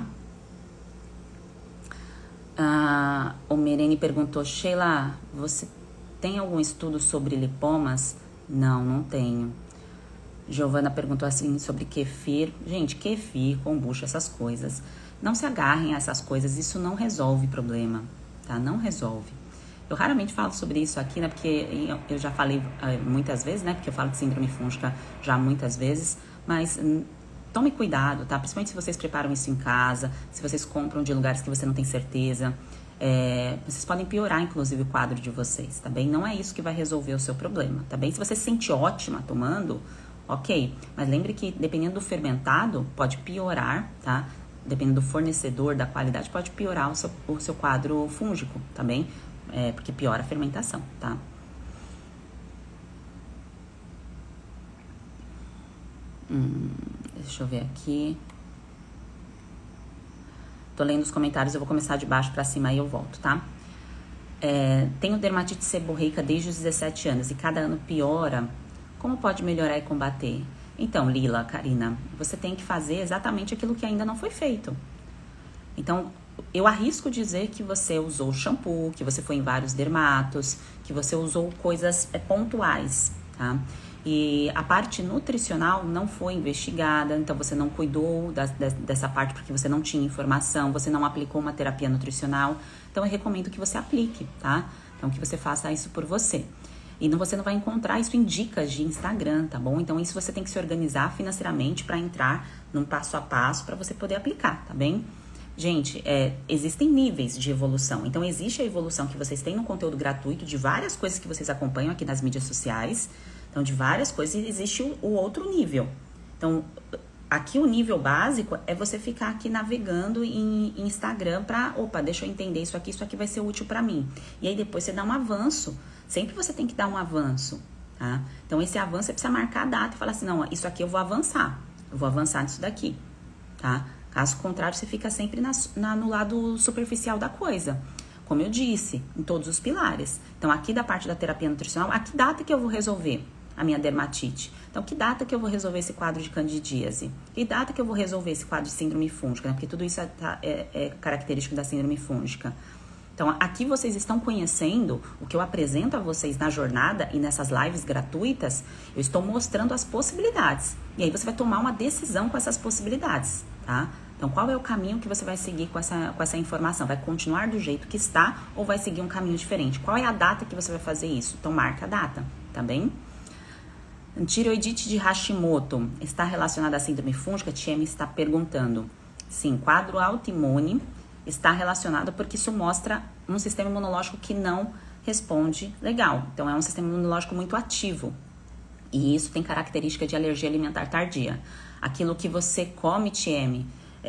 O Merene perguntou, Sheila, você tem algum estudo sobre lipomas? Não tenho. Giovana perguntou assim sobre kefir. Gente, kefir, kombucha, essas coisas. Não se agarrem a essas coisas, isso não resolve problema, tá? Não resolve. Eu raramente falo sobre isso aqui, né? Porque eu já falei muitas vezes, né? Porque eu falo de síndrome fúngica já muitas vezes. Mas tome cuidado, tá? Principalmente se vocês preparam isso em casa, se vocês compram de lugares que você não tem certeza. vocês podem piorar, inclusive, o quadro de vocês, tá bem? Não é isso que vai resolver o seu problema, tá bem? Se você se sente ótima tomando, ok. Mas lembre que, dependendo do fermentado, pode piorar, tá? Dependendo do fornecedor, da qualidade, pode piorar o seu quadro fúngico, tá bem? Porque piora a fermentação, tá? Deixa eu ver aqui. Tô lendo os comentários, eu vou começar de baixo pra cima e eu volto, tá? Tenho dermatite seborreica desde os 17 anos e cada ano piora. Como pode melhorar e combater? Então, Lila, Karina, você tem que fazer exatamente aquilo que ainda não foi feito. Então, eu arrisco dizer que você usou shampoo, que você foi em vários dermatos, que você usou coisas pontuais, tá? E a parte nutricional não foi investigada, então você não cuidou dessa parte porque você não tinha informação, você não aplicou uma terapia nutricional. Então eu recomendo que você aplique, tá? Então que você faça isso por você. E você não vai encontrar isso em dicas de Instagram, tá bom? Então isso você tem que se organizar financeiramente para entrar num passo a passo para você poder aplicar, tá bem? Gente, existem níveis de evolução. Então existe a evolução que vocês têm no conteúdo gratuito de várias coisas que vocês acompanham aqui nas mídias sociais. Então, de várias coisas, existe o outro nível. Então, aqui o nível básico é você ficar aqui navegando em Instagram pra, opa, deixa eu entender isso aqui vai ser útil pra mim. E aí depois você dá um avanço. Sempre você tem que dar um avanço, tá? Então, esse avanço você precisa marcar a data e falar assim, não, isso aqui eu vou avançar. Eu vou avançar nisso daqui, tá? Caso contrário, você fica sempre no lado superficial da coisa. Como eu disse, em todos os pilares. Então, aqui da parte da terapia nutricional, a que data que eu vou resolver a minha dermatite? Então, que data que eu vou resolver esse quadro de candidíase? Que data que eu vou resolver esse quadro de síndrome fúngica, né? Porque tudo isso é característico da síndrome fúngica. Então, aqui vocês estão conhecendo o que eu apresento a vocês na jornada e nessas lives gratuitas, eu estou mostrando as possibilidades. E aí você vai tomar uma decisão com essas possibilidades, tá? Então, qual é o caminho que você vai seguir com essa informação? Vai continuar do jeito que está ou vai seguir um caminho diferente? Qual é a data que você vai fazer isso? Então, marca a data, tá bem? Tireoidite de Hashimoto está relacionada à síndrome fúngica? Tieme está perguntando. Sim, quadro autoimune está relacionado porque isso mostra um sistema imunológico que não responde legal. Então, é um sistema imunológico muito ativo. E isso tem característica de alergia alimentar tardia. Aquilo que você come, Tieme,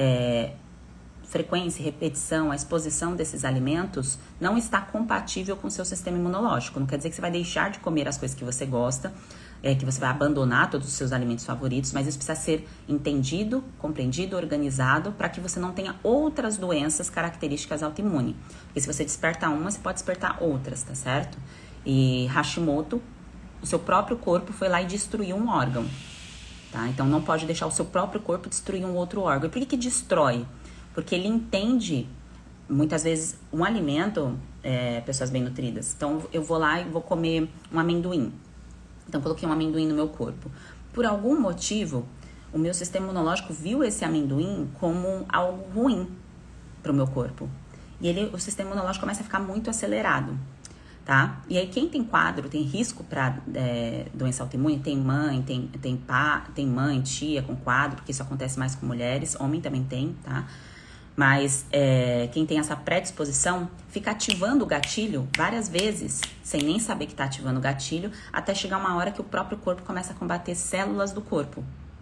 frequência, repetição, a exposição desses alimentos não está compatível com o seu sistema imunológico. Não quer dizer que você vai deixar de comer as coisas que você gosta, que você vai abandonar todos os seus alimentos favoritos, mas isso precisa ser entendido, compreendido, organizado, para que você não tenha outras doenças características autoimunes. Porque se você desperta uma, você pode despertar outras, tá certo? E Hashimoto, o seu próprio corpo foi lá e destruiu um órgão, tá? Então não pode deixar o seu próprio corpo destruir um outro órgão. E por que destrói? Porque ele entende, muitas vezes, um alimento, pessoas bem nutridas. Então eu vou lá e vou comer um amendoim. Então, coloquei um amendoim no meu corpo. Por algum motivo, o meu sistema imunológico viu esse amendoim como algo ruim para o meu corpo. E o sistema imunológico começa a ficar muito acelerado, tá? E aí, quem tem quadro, tem risco para doença autoimune, tem mãe, tem mãe, tia com quadro, porque isso acontece mais com mulheres, homem também tem, tá? Mas quem tem essa predisposição fica ativando o gatilho várias vezes, sem nem saber que está ativando o gatilho, até chegar uma hora que o próprio corpo começa a combater células do corpo.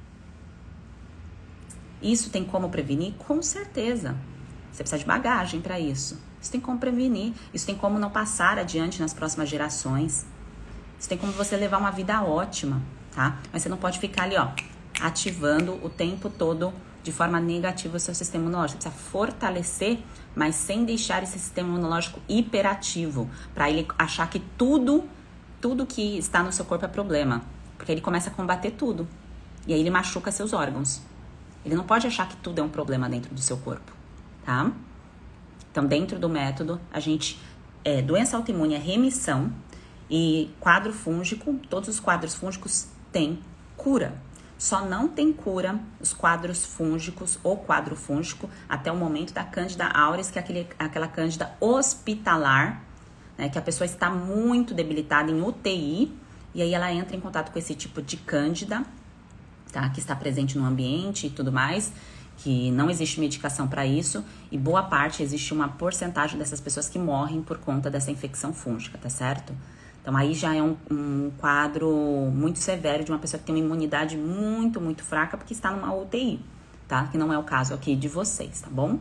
Isso tem como prevenir? Com certeza. Você precisa de bagagem para isso. Isso tem como prevenir. Isso tem como não passar adiante nas próximas gerações. Isso tem como você levar uma vida ótima, tá? Mas você não pode ficar ali, ó, ativando o tempo todo de forma negativa o seu sistema imunológico. Você precisa fortalecer, mas sem deixar esse sistema imunológico hiperativo, para ele achar que tudo que está no seu corpo é problema. Porque ele começa a combater tudo. E aí ele machuca seus órgãos. Ele não pode achar que tudo é um problema dentro do seu corpo, tá? Então, dentro do método, a gente... doença autoimune é remissão e quadro fúngico, todos os quadros fúngicos têm cura. Só não tem cura os quadros fúngicos ou quadro fúngico até o momento da Candida auris, que é aquela Candida hospitalar, né, que a pessoa está muito debilitada em UTI, e aí ela entra em contato com esse tipo de Candida, tá, que está presente no ambiente e tudo mais, que não existe medicação para isso e boa parte, existe uma porcentagem dessas pessoas que morrem por conta dessa infecção fúngica, tá certo? Então aí já é um quadro muito severo de uma pessoa que tem uma imunidade muito, muito fraca porque está numa UTI, tá? Que não é o caso aqui de vocês, tá bom?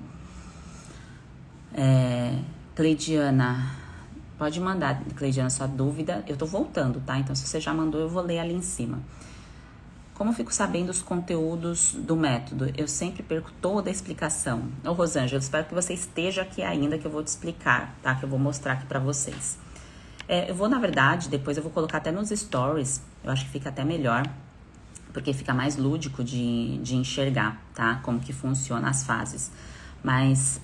Cleidiana, pode mandar, Cleidiana, sua dúvida. Eu tô voltando, tá? Então se você já mandou, eu vou ler ali em cima. Como eu fico sabendo os conteúdos do método? Eu sempre perco toda a explicação. Ô, Rosângela, eu espero que você esteja aqui ainda, que eu vou te explicar, tá? Que eu vou mostrar aqui pra vocês. Eu vou, na verdade, depois eu vou colocar até nos stories. Eu acho que fica até melhor, porque fica mais lúdico de enxergar, tá? Como que funciona as fases. Mas,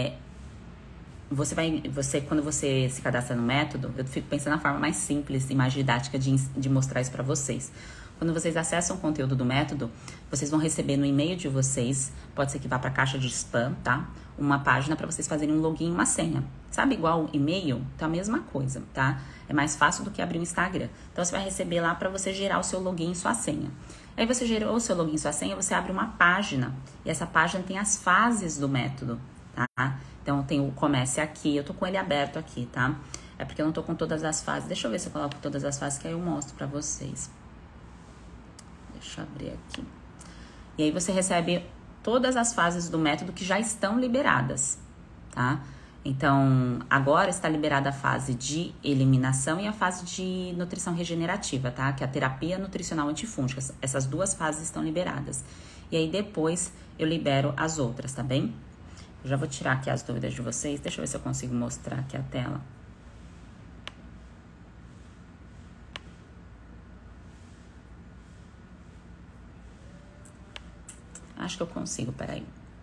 quando você se cadastra no método, eu fico pensando na forma mais simples e mais didática de mostrar isso pra vocês. Quando vocês acessam o conteúdo do método, vocês vão receber no e-mail de vocês, pode ser que vá para a caixa de spam, tá? Uma página para vocês fazerem um login e uma senha. Sabe igual e-mail? Então, a mesma coisa, tá? É mais fácil do que abrir o Instagram. Então, você vai receber lá para você gerar o seu login e sua senha. Aí, você gerou o seu login e sua senha, você abre uma página. E essa página tem as fases do método, tá? Então, tem o comece aqui. Eu tô com ele aberto aqui, tá? É porque eu não tô com todas as fases. Deixa eu ver se eu coloco todas as fases, que aí eu mostro para vocês. Deixa eu abrir aqui. E aí você recebe todas as fases do método que já estão liberadas, tá? Então, agora está liberada a fase de eliminação e a fase de nutrição regenerativa, tá? Que é a terapia nutricional antifúngica. Essas duas fases estão liberadas. E aí depois eu libero as outras, tá bem? Eu já vou tirar aqui as dúvidas de vocês. Deixa eu ver se eu consigo mostrar aqui a tela. Acho que eu consigo, peraí.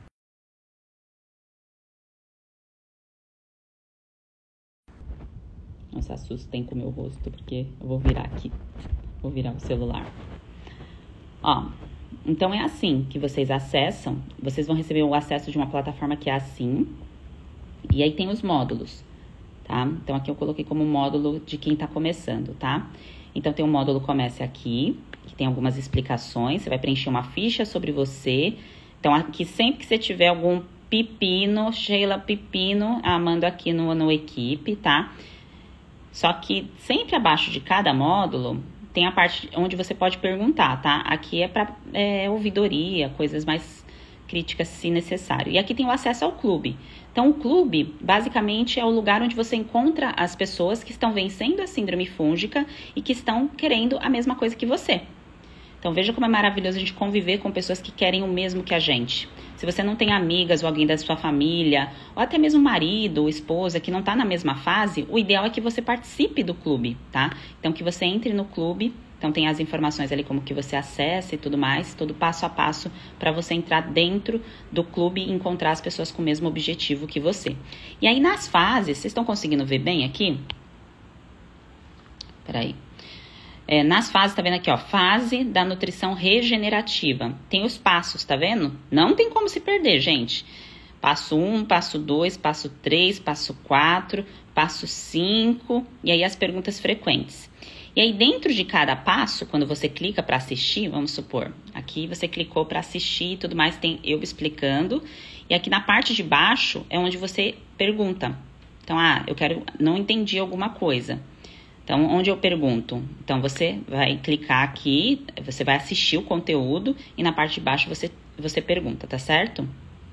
Não se assustem com o meu rosto, porque eu vou virar aqui. Vou virar o celular. Ó, então é assim que vocês acessam. Vocês vão receber o acesso de uma plataforma que é assim. E aí tem os módulos, tá? Então aqui eu coloquei como módulo de quem tá começando, tá? Então tem o módulo Comece Aqui, que tem algumas explicações. Você vai preencher uma ficha sobre você. Então aqui sempre que você tiver algum pepino, Sheila Pepino, mando aqui no equipe, tá? Só que sempre abaixo de cada módulo tem a parte onde você pode perguntar, tá? Aqui é para ouvidoria, coisas mais críticas se necessário. E aqui tem o acesso ao clube. Então, o clube, basicamente, é o lugar onde você encontra as pessoas que estão vencendo a síndrome fúngica e que estão querendo a mesma coisa que você. Então, veja como é maravilhoso a gente conviver com pessoas que querem o mesmo que a gente. Se você não tem amigas ou alguém da sua família, ou até mesmo marido ou esposa que não está na mesma fase, o ideal é que você participe do clube, tá? Então, que você entre no clube. Então, tem as informações ali como que você acessa e tudo mais, todo passo a passo para você entrar dentro do clube e encontrar as pessoas com o mesmo objetivo que você. E aí, nas fases, vocês estão conseguindo ver bem aqui? Peraí. Nas fases, tá vendo aqui, ó, fase da nutrição regenerativa. Tem os passos, tá vendo? Não tem como se perder, gente. Passo 1, passo 2, passo 3, passo 4, passo 5, e aí as perguntas frequentes. E aí, dentro de cada passo, quando você clica para assistir, vamos supor, aqui você clicou para assistir e tudo mais, tem eu explicando. E aqui na parte de baixo é onde você pergunta. Então, não entendi alguma coisa. Então, onde eu pergunto? Então, você vai clicar aqui, você vai assistir o conteúdo e na parte de baixo você pergunta, tá certo?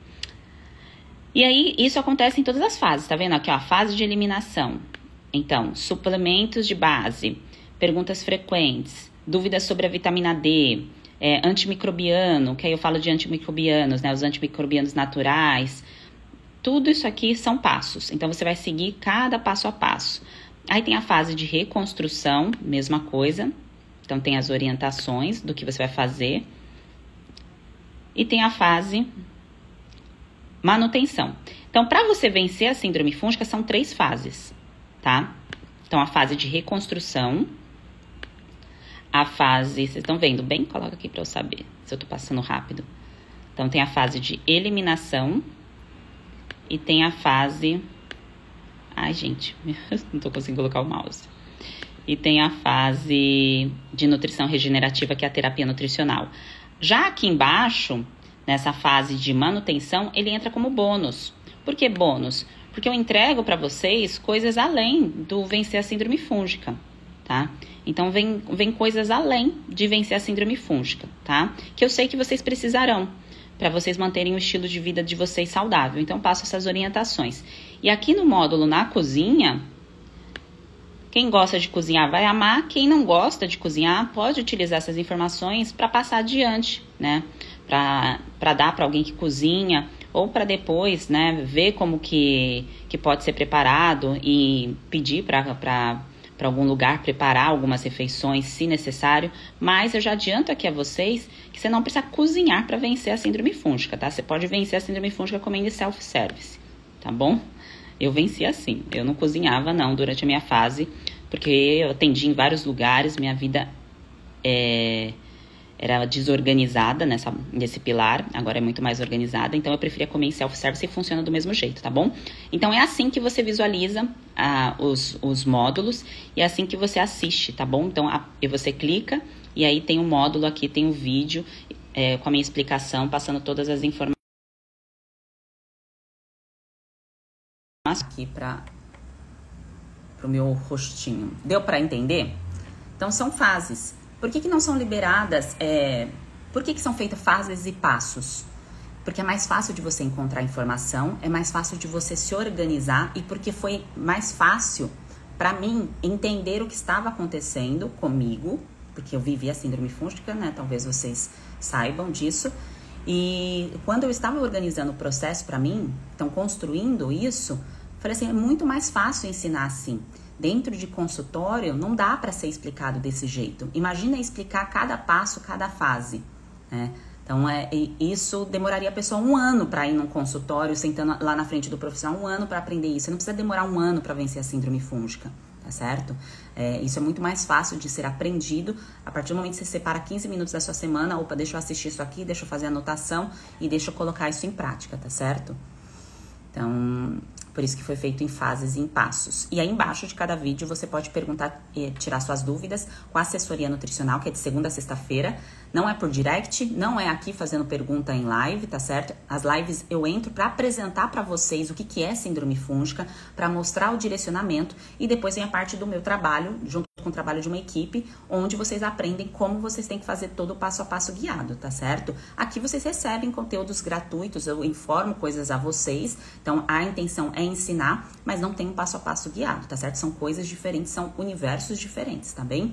E aí, isso acontece em todas as fases, tá vendo? Aqui, ó, a fase de eliminação. Então, suplementos de base, perguntas frequentes, dúvidas sobre a vitamina D, antimicrobiano, que aí eu falo de antimicrobianos, né? Os antimicrobianos naturais. Tudo isso aqui são passos. Então, você vai seguir cada passo a passo. Aí tem a fase de reconstrução, mesma coisa. Então, tem as orientações do que você vai fazer. E tem a fase manutenção. Então, para você vencer a síndrome fúngica, são 3 fases, tá? Então, a fase de reconstrução, a fase... Vocês estão vendo bem? Coloca aqui para eu saber se eu tô passando rápido. Então, tem a fase de eliminação e tem a fase... Ai, gente, não tô conseguindo colocar o mouse. E tem a fase de nutrição regenerativa, que é a terapia nutricional. Já aqui embaixo, nessa fase de manutenção, ele entra como bônus. Por que bônus? Porque eu entrego para vocês coisas além do vencer a síndrome fúngica, tá? Então, vem coisas além de vencer a síndrome fúngica, tá? Que eu sei que vocês precisarão para vocês manterem o estilo de vida de vocês saudável. Então, eu passo essas orientações. E aqui no módulo na cozinha, quem gosta de cozinhar vai amar. Quem não gosta de cozinhar pode utilizar essas informações para passar adiante, né? Para dar para alguém que cozinha, ou para depois, né, ver como que pode ser preparado e pedir para algum lugar preparar algumas refeições, se necessário. Mas eu já adianto aqui a vocês que você não precisa cozinhar para vencer a síndrome fúngica, tá? Você pode vencer a síndrome fúngica comendo self-service, tá bom? Eu venci assim, eu não cozinhava não durante a minha fase, porque eu atendi em vários lugares, minha vida era desorganizada nesse pilar, agora é muito mais organizada, então eu preferia comer em self-service e funciona do mesmo jeito, tá bom? Então é assim que você visualiza os módulos e é assim que você assiste, tá bom? Então você clica e aí tem um módulo aqui, tem um vídeo com a minha explicação, passando todas as informações aqui para o meu rostinho. Deu para entender? Então são fases. Por que não são liberadas? Por que são feitas fases e passos? Porque é mais fácil de você encontrar informação, é mais fácil de você se organizar e porque foi mais fácil para mim entender o que estava acontecendo comigo, porque eu vivi a síndrome fúngica, né? Talvez vocês saibam disso. E quando eu estava organizando o processo para mim, então construindo isso, falei assim, é muito mais fácil ensinar assim. Dentro de consultório, não dá para ser explicado desse jeito. Imagina explicar cada passo, cada fase, né? Então, isso demoraria a pessoa 1 ano para ir num consultório, sentando lá na frente do profissional, 1 ano para aprender isso. Você não precisa demorar 1 ano para vencer a síndrome fúngica, tá certo? Isso é muito mais fácil de ser aprendido. A partir do momento que você separa 15 minutos da sua semana, opa, deixa eu assistir isso aqui, deixa eu fazer a anotação e deixa eu colocar isso em prática, tá certo? Então, por isso que foi feito em fases e em passos. E aí embaixo de cada vídeo você pode perguntar e tirar suas dúvidas com a assessoria nutricional, que é de segunda a sexta-feira. Não é por direct, não é aqui fazendo pergunta em live, tá certo? As lives eu entro para apresentar para vocês o que é síndrome fúngica, para mostrar o direcionamento e depois vem a parte do meu trabalho, junto com o trabalho de uma equipe, onde vocês aprendem como vocês têm que fazer todo o passo a passo guiado, tá certo? Aqui vocês recebem conteúdos gratuitos, eu informo coisas a vocês, então a intenção é ensinar, mas não tem um passo a passo guiado, tá certo? São coisas diferentes, são universos diferentes, tá bem?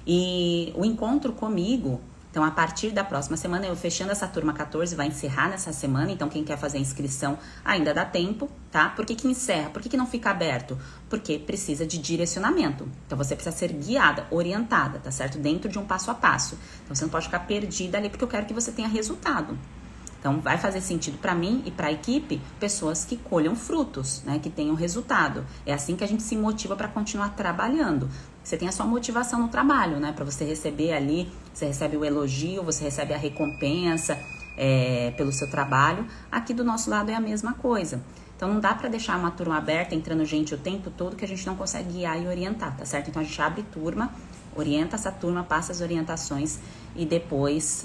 E o encontro comigo, então a partir da próxima semana, eu fechando essa turma 14, vai encerrar nessa semana, então quem quer fazer a inscrição ainda dá tempo, tá? Por que encerra? Por que não fica aberto? Porque precisa de direcionamento, então você precisa ser guiada, orientada, tá certo? Dentro de um passo a passo, então você não pode ficar perdida ali, porque eu quero que você tenha resultado. Então, vai fazer sentido para mim e para a equipe, pessoas que colham frutos, né? Que tenham resultado. É assim que a gente se motiva para continuar trabalhando. Você tem a sua motivação no trabalho, né? Para você receber ali, você recebe o elogio, você recebe a recompensa pelo seu trabalho. Aqui do nosso lado é a mesma coisa. Então, não dá para deixar uma turma aberta, entrando gente o tempo todo, que a gente não consegue guiar e orientar, tá certo? Então, a gente abre turma, orienta essa turma, passa as orientações e depois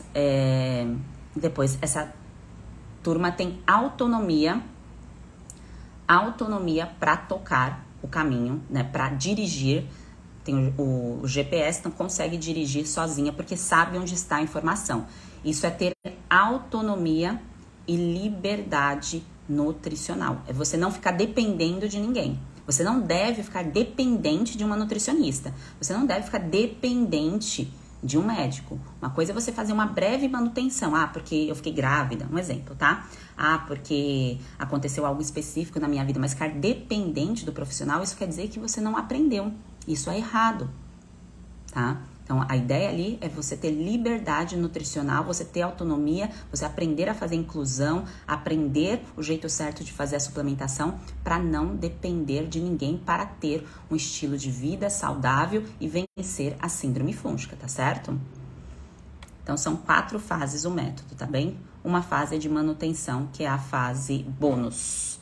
essa turma tem autonomia para tocar o caminho, né? Para dirigir. Tem o GPS, não consegue dirigir sozinha porque sabe onde está a informação. Isso é ter autonomia e liberdade nutricional. É você não ficar dependendo de ninguém. Você não deve ficar dependente de uma nutricionista. Você não deve ficar dependente de um médico. Uma coisa é você fazer uma breve manutenção. Ah, porque eu fiquei grávida. Um exemplo, tá? Ah, porque aconteceu algo específico na minha vida. Mas ficar dependente do profissional, isso quer dizer que você não aprendeu. Isso é errado, tá? Então, a ideia ali é você ter liberdade nutricional, você ter autonomia, você aprender a fazer inclusão, aprender o jeito certo de fazer a suplementação para não depender de ninguém, para ter um estilo de vida saudável e vencer a síndrome fúngica, tá certo? Então, são 4 fases o método, tá bem? Uma fase é de manutenção, que é a fase bônus.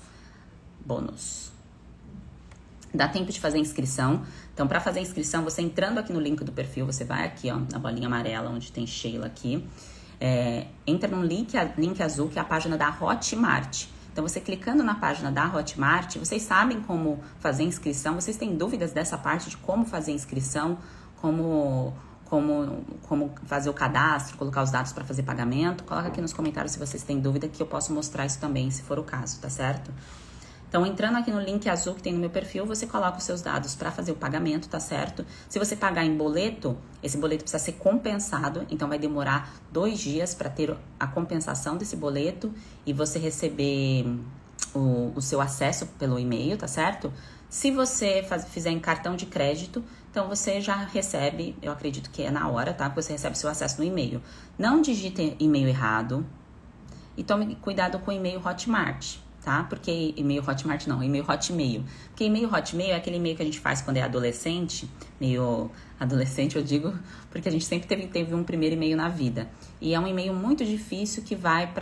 Dá tempo de fazer a inscrição. Então, para fazer a inscrição, você entrando aqui no link do perfil, você vai aqui, ó, na bolinha amarela, onde tem Sheila aqui. entra no link azul, que é a página da Hotmart. Então, você clicando na página da Hotmart, vocês sabem como fazer inscrição, vocês têm dúvidas dessa parte de como fazer inscrição, como fazer o cadastro, colocar os dados para fazer pagamento, coloca aqui nos comentários se vocês têm dúvida, que eu posso mostrar isso também, se for o caso, tá certo? Então, entrando aqui no link azul que tem no meu perfil, você coloca os seus dados para fazer o pagamento, tá certo? Se você pagar em boleto, esse boleto precisa ser compensado, então vai demorar 2 dias para ter a compensação desse boleto e você receber o seu acesso pelo e-mail, tá certo? Se você fizer em cartão de crédito, então você já recebe, eu acredito que é na hora, tá? Que você recebe seu acesso no e-mail. Não digite e-mail errado e tome cuidado com o e-mail Hotmart, tá? Porque e-mail Hotmart não, e-mail Hotmail. Porque e-mail Hotmail é aquele e-mail que a gente faz quando é adolescente, meio adolescente eu digo, porque a gente sempre teve um primeiro e-mail na vida. E é um e-mail muito difícil que vai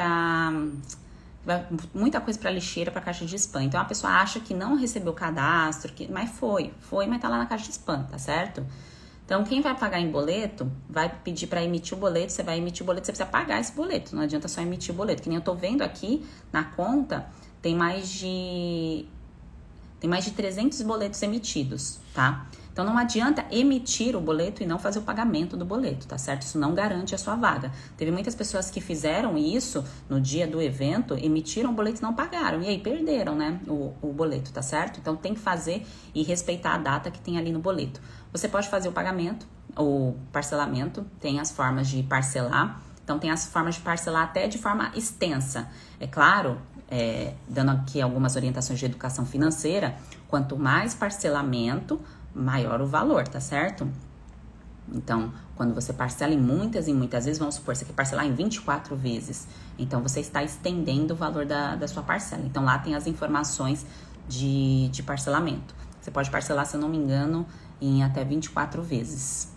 muita coisa para lixeira, para caixa de spam. Então a pessoa acha que não recebeu o cadastro, mas foi, mas tá lá na caixa de spam, tá certo? Então quem vai pagar em boleto vai pedir para emitir o boleto, você vai emitir o boleto, você precisa pagar esse boleto, não adianta só emitir o boleto. Que nem eu tô vendo aqui na conta, tem mais de 300 boletos emitidos, tá? Então, não adianta emitir o boleto e não fazer o pagamento do boleto, tá certo? Isso não garante a sua vaga. Teve muitas pessoas que fizeram isso no dia do evento, emitiram o boleto e não pagaram. E aí, perderam, né, o boleto, tá certo? Então, tem que fazer e respeitar a data que tem ali no boleto. Você pode fazer o pagamento, o parcelamento, tem as formas de parcelar. Então, tem as formas de parcelar até de forma extensa. É claro, dando aqui algumas orientações de educação financeira, quanto mais parcelamento, maior o valor, tá certo? Então, quando você parcela em muitas vezes, vamos supor, você quer parcelar em 24 vezes. Então, você está estendendo o valor da sua parcela. Então, lá tem as informações de parcelamento. Você pode parcelar, se eu não me engano, em até 24 vezes.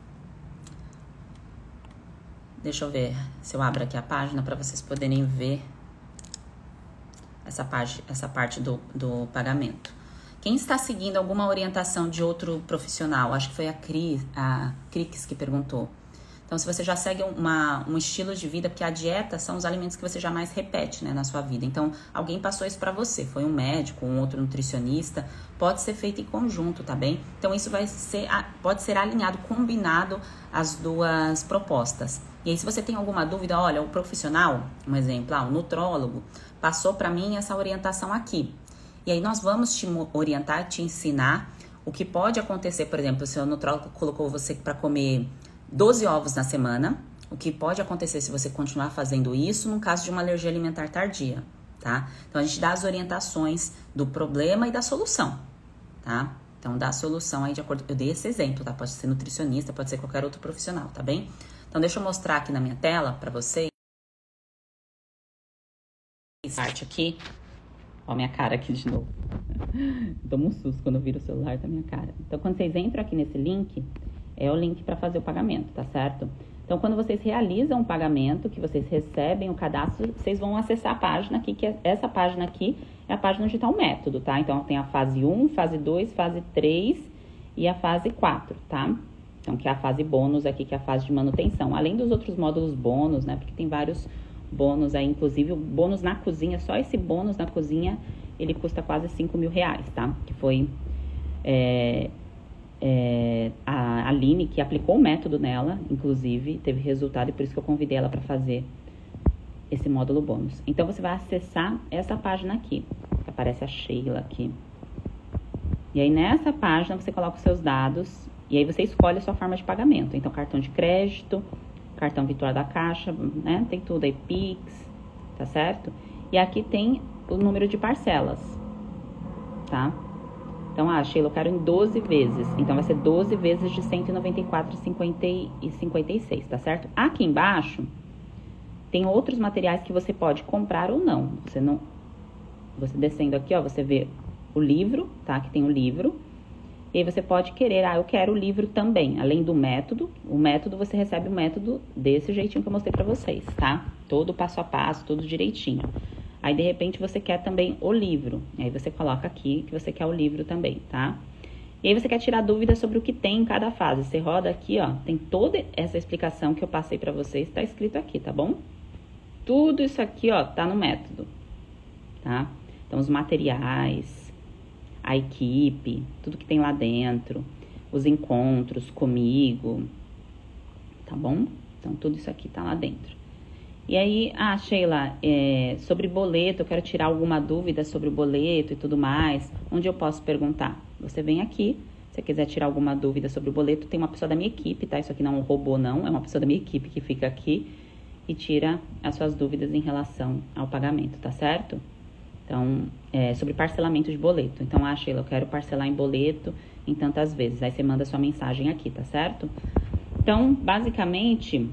Deixa eu ver se eu abro aqui a página para vocês poderem ver essa parte do pagamento. Quem está seguindo alguma orientação de outro profissional, acho que foi a Crix que perguntou. Então, se você já segue um estilo de vida, porque a dieta são os alimentos que você jamais repete, né, na sua vida. Então, alguém passou isso para você, foi um médico, um outro nutricionista, pode ser feito em conjunto, tá bem? Então, isso pode ser alinhado, combinado as duas propostas. E aí, se você tem alguma dúvida, olha, o profissional, um exemplo, o nutrólogo, passou para mim essa orientação aqui. E aí nós vamos te orientar, te ensinar o que pode acontecer, por exemplo, se o nutrólogo colocou você para comer 12 ovos na semana, o que pode acontecer se você continuar fazendo isso no caso de uma alergia alimentar tardia, tá? Então a gente dá as orientações do problema e da solução, tá? Então dá a solução aí de acordo, eu dei esse exemplo, tá? Pode ser nutricionista, pode ser qualquer outro profissional, tá bem? Então deixa eu mostrar aqui na minha tela para vocês. Essa parte aqui. Ó, minha cara aqui de novo. Tomo um susto quando eu viro o celular da minha cara. Então, quando vocês entram aqui nesse link, é o link para fazer o pagamento, tá certo? Então, quando vocês realizam o pagamento, que vocês recebem o cadastro, vocês vão acessar a página aqui, que essa página aqui é a página onde está o método, tá? Então, tem a fase 1, fase 2, fase 3 e a fase 4, tá? Então, que é a fase bônus aqui, que é a fase de manutenção. Além dos outros módulos bônus, né? Porque tem vários bônus aí, inclusive o bônus na cozinha, só esse bônus na cozinha, ele custa quase 5 mil reais, tá? Que foi a Aline que aplicou o método nela, inclusive, teve resultado e por isso que eu convidei ela para fazer esse módulo bônus. Então, você vai acessar essa página aqui, que aparece a Sheila aqui. E aí, nessa página, você coloca os seus dados e aí você escolhe a sua forma de pagamento. Então, cartão de crédito, cartão virtual da Caixa, né? Tem tudo aí, Pix, tá certo? E aqui tem o número de parcelas, tá? Então, Sheila, eu quero em 12 vezes. Então, vai ser 12 vezes de R$ 194,56, tá certo? Aqui embaixo, tem outros materiais que você pode comprar ou não. Você descendo aqui, ó, você vê o livro, tá? Que tem o livro. E aí você pode querer, eu quero o livro também, além do método. O método, você recebe o método desse jeitinho que eu mostrei pra vocês, tá? Todo passo a passo, tudo direitinho. Aí, de repente, você quer também o livro. Aí você coloca aqui que você quer o livro também, tá? E aí você quer tirar dúvidas sobre o que tem em cada fase. Você roda aqui, ó, tem toda essa explicação que eu passei pra vocês, tá escrito aqui, tá bom? Tudo isso aqui, ó, tá no método, tá? Então, os materiais, a equipe, tudo que tem lá dentro, os encontros comigo, tá bom? Então, tudo isso aqui tá lá dentro. E aí, Sheila, sobre boleto, eu quero tirar alguma dúvida sobre o boleto e tudo mais. Onde eu posso perguntar? Você vem aqui, se você quiser tirar alguma dúvida sobre o boleto, tem uma pessoa da minha equipe, tá? Isso aqui não é um robô, não, é uma pessoa da minha equipe que fica aqui e tira as suas dúvidas em relação ao pagamento, tá certo? Então, sobre parcelamento de boleto. Então, Sheila, eu quero parcelar em boleto em tantas vezes. Aí você manda sua mensagem aqui, tá certo? Então, basicamente...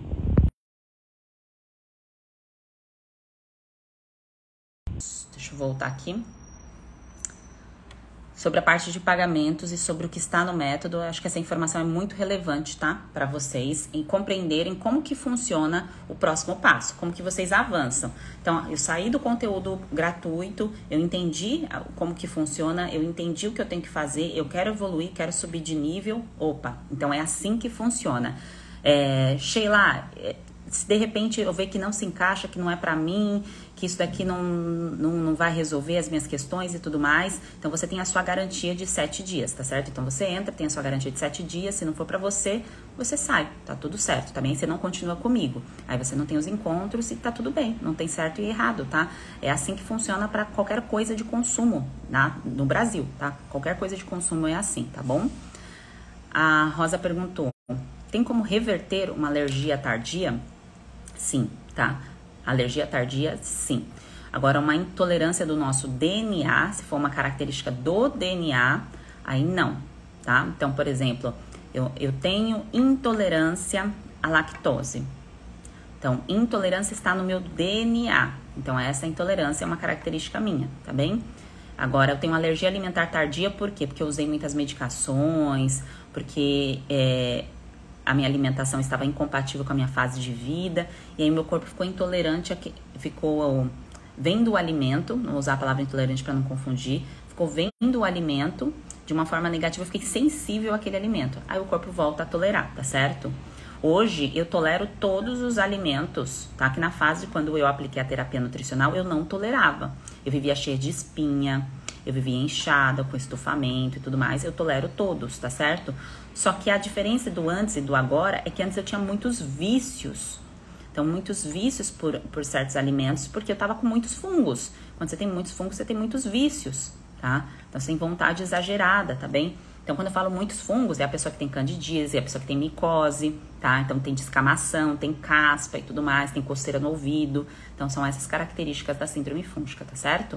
Deixa eu voltar aqui. Sobre a parte de pagamentos e sobre o que está no método, eu acho que essa informação é muito relevante, tá? Para vocês, em compreenderem como que funciona o próximo passo, como que vocês avançam. Então, eu saí do conteúdo gratuito, eu entendi como que funciona, eu entendi o que eu tenho que fazer, eu quero evoluir, quero subir de nível. Opa, então é assim que funciona. Sheila, se de repente eu ver que não se encaixa, que não é pra mim, que isso daqui não vai resolver as minhas questões e tudo mais, então você tem a sua garantia de 7 dias, tá certo? Então você entra, tem a sua garantia de 7 dias, se não for pra você, você sai, tá tudo certo. Também você não continua comigo, aí você não tem os encontros e tá tudo bem, não tem certo e errado, tá? É assim que funciona pra qualquer coisa de consumo, tá? No Brasil, tá? Qualquer coisa de consumo é assim, tá bom? A Rosa perguntou, tem como reverter uma alergia tardia? Sim, tá? Alergia tardia, sim. Agora, uma intolerância do nosso DNA, se for uma característica do DNA, aí não, tá? Então, por exemplo, eu tenho intolerância à lactose. Então, intolerância está no meu DNA. Então, essa intolerância é uma característica minha, tá bem? Agora, eu tenho alergia alimentar tardia, por quê? Porque eu usei muitas medicações, porque a minha alimentação estava incompatível com a minha fase de vida, e aí meu corpo ficou intolerante, ficou vendo o alimento, não usar a palavra intolerante para não confundir, ficou vendo o alimento de uma forma negativa, eu fiquei sensível àquele alimento. Aí o corpo volta a tolerar, tá certo? Hoje eu tolero todos os alimentos, tá? Que na fase quando eu apliquei a terapia nutricional, eu não tolerava. Eu vivia cheia de espinha, eu vivia inchada, com estufamento e tudo mais, eu tolero todos, tá certo? Só que a diferença do antes e do agora é que antes eu tinha muitos vícios. Então, muitos vícios por certos alimentos, porque eu tava com muitos fungos. Quando você tem muitos fungos, você tem muitos vícios, tá? Então, você tem vontade exagerada, tá bem? Então, quando eu falo muitos fungos, é a pessoa que tem candidíase, é a pessoa que tem micose, tá? Então, tem descamação, tem caspa e tudo mais, tem coceira no ouvido. Então, são essas características da síndrome fúngica, tá certo?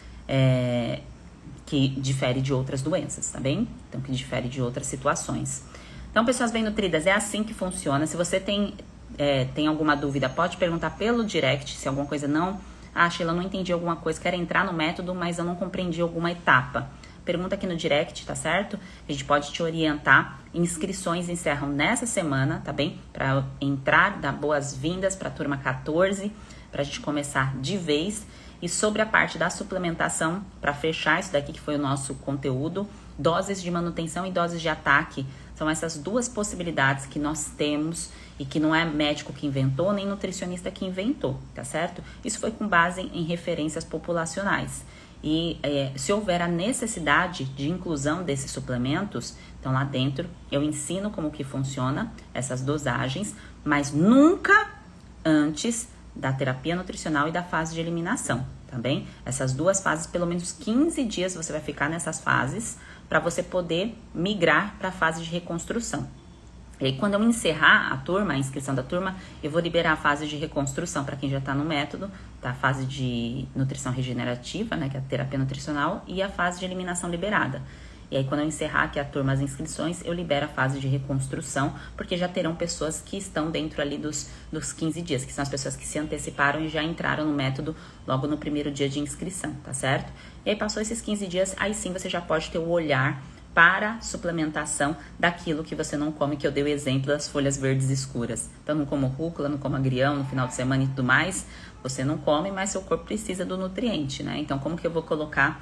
Que difere de outras doenças, tá bem? Então, que difere de outras situações. Então, pessoas bem nutridas, é assim que funciona. Se você tem alguma dúvida, pode perguntar pelo direct, se alguma coisa não... Sheila, eu não entendi alguma coisa, quero entrar no método, mas eu não compreendi alguma etapa. Pergunta aqui no direct, tá certo? A gente pode te orientar. Inscrições encerram nessa semana, tá bem? Para entrar, dar boas-vindas para a turma 14, para a gente começar de vez. E sobre a parte da suplementação, para fechar isso daqui que foi o nosso conteúdo, doses de manutenção e doses de ataque, são essas duas possibilidades que nós temos e que não é médico que inventou, nem nutricionista que inventou, tá certo? Isso foi com base em referências populacionais. E se houver a necessidade de inclusão desses suplementos, então lá dentro eu ensino como que funciona essas dosagens, mas nunca antes da terapia nutricional e da fase de eliminação, tá bem? Essas duas fases, pelo menos 15 dias você vai ficar nessas fases para você poder migrar para a fase de reconstrução. E aí, quando eu encerrar a turma, a inscrição da turma, eu vou liberar a fase de reconstrução para quem já está no método, tá? A fase de nutrição regenerativa, né, que é a terapia nutricional, e a fase de eliminação liberada. E aí, quando eu encerrar aqui a turma, as inscrições, eu libero a fase de reconstrução, porque já terão pessoas que estão dentro ali dos 15 dias, que são as pessoas que se anteciparam e já entraram no método logo no primeiro dia de inscrição, tá certo? E aí, passou esses 15 dias, aí sim você já pode ter o olhar para suplementação daquilo que você não come, que eu dei o exemplo das folhas verdes escuras. Então, não como rúcula, não como agrião no final de semana e tudo mais, você não come, mas seu corpo precisa do nutriente, né? Então, como que eu vou colocar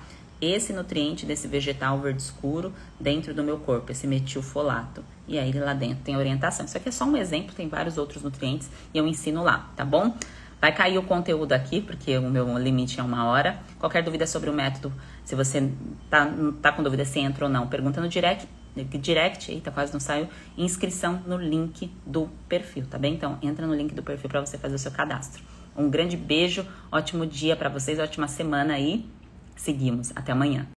esse nutriente desse vegetal verde escuro dentro do meu corpo, esse metilfolato. E aí lá dentro tem orientação. Isso aqui é só um exemplo, tem vários outros nutrientes e eu ensino lá, tá bom? Vai cair o conteúdo aqui, porque o meu limite é 1 hora. Qualquer dúvida sobre o método, se você tá com dúvida se entra ou não, pergunta no direct, eita, quase não saiu, inscrição no link do perfil, tá bem? Então, entra no link do perfil para você fazer o seu cadastro. Um grande beijo, ótimo dia para vocês, ótima semana aí. Seguimos, até amanhã.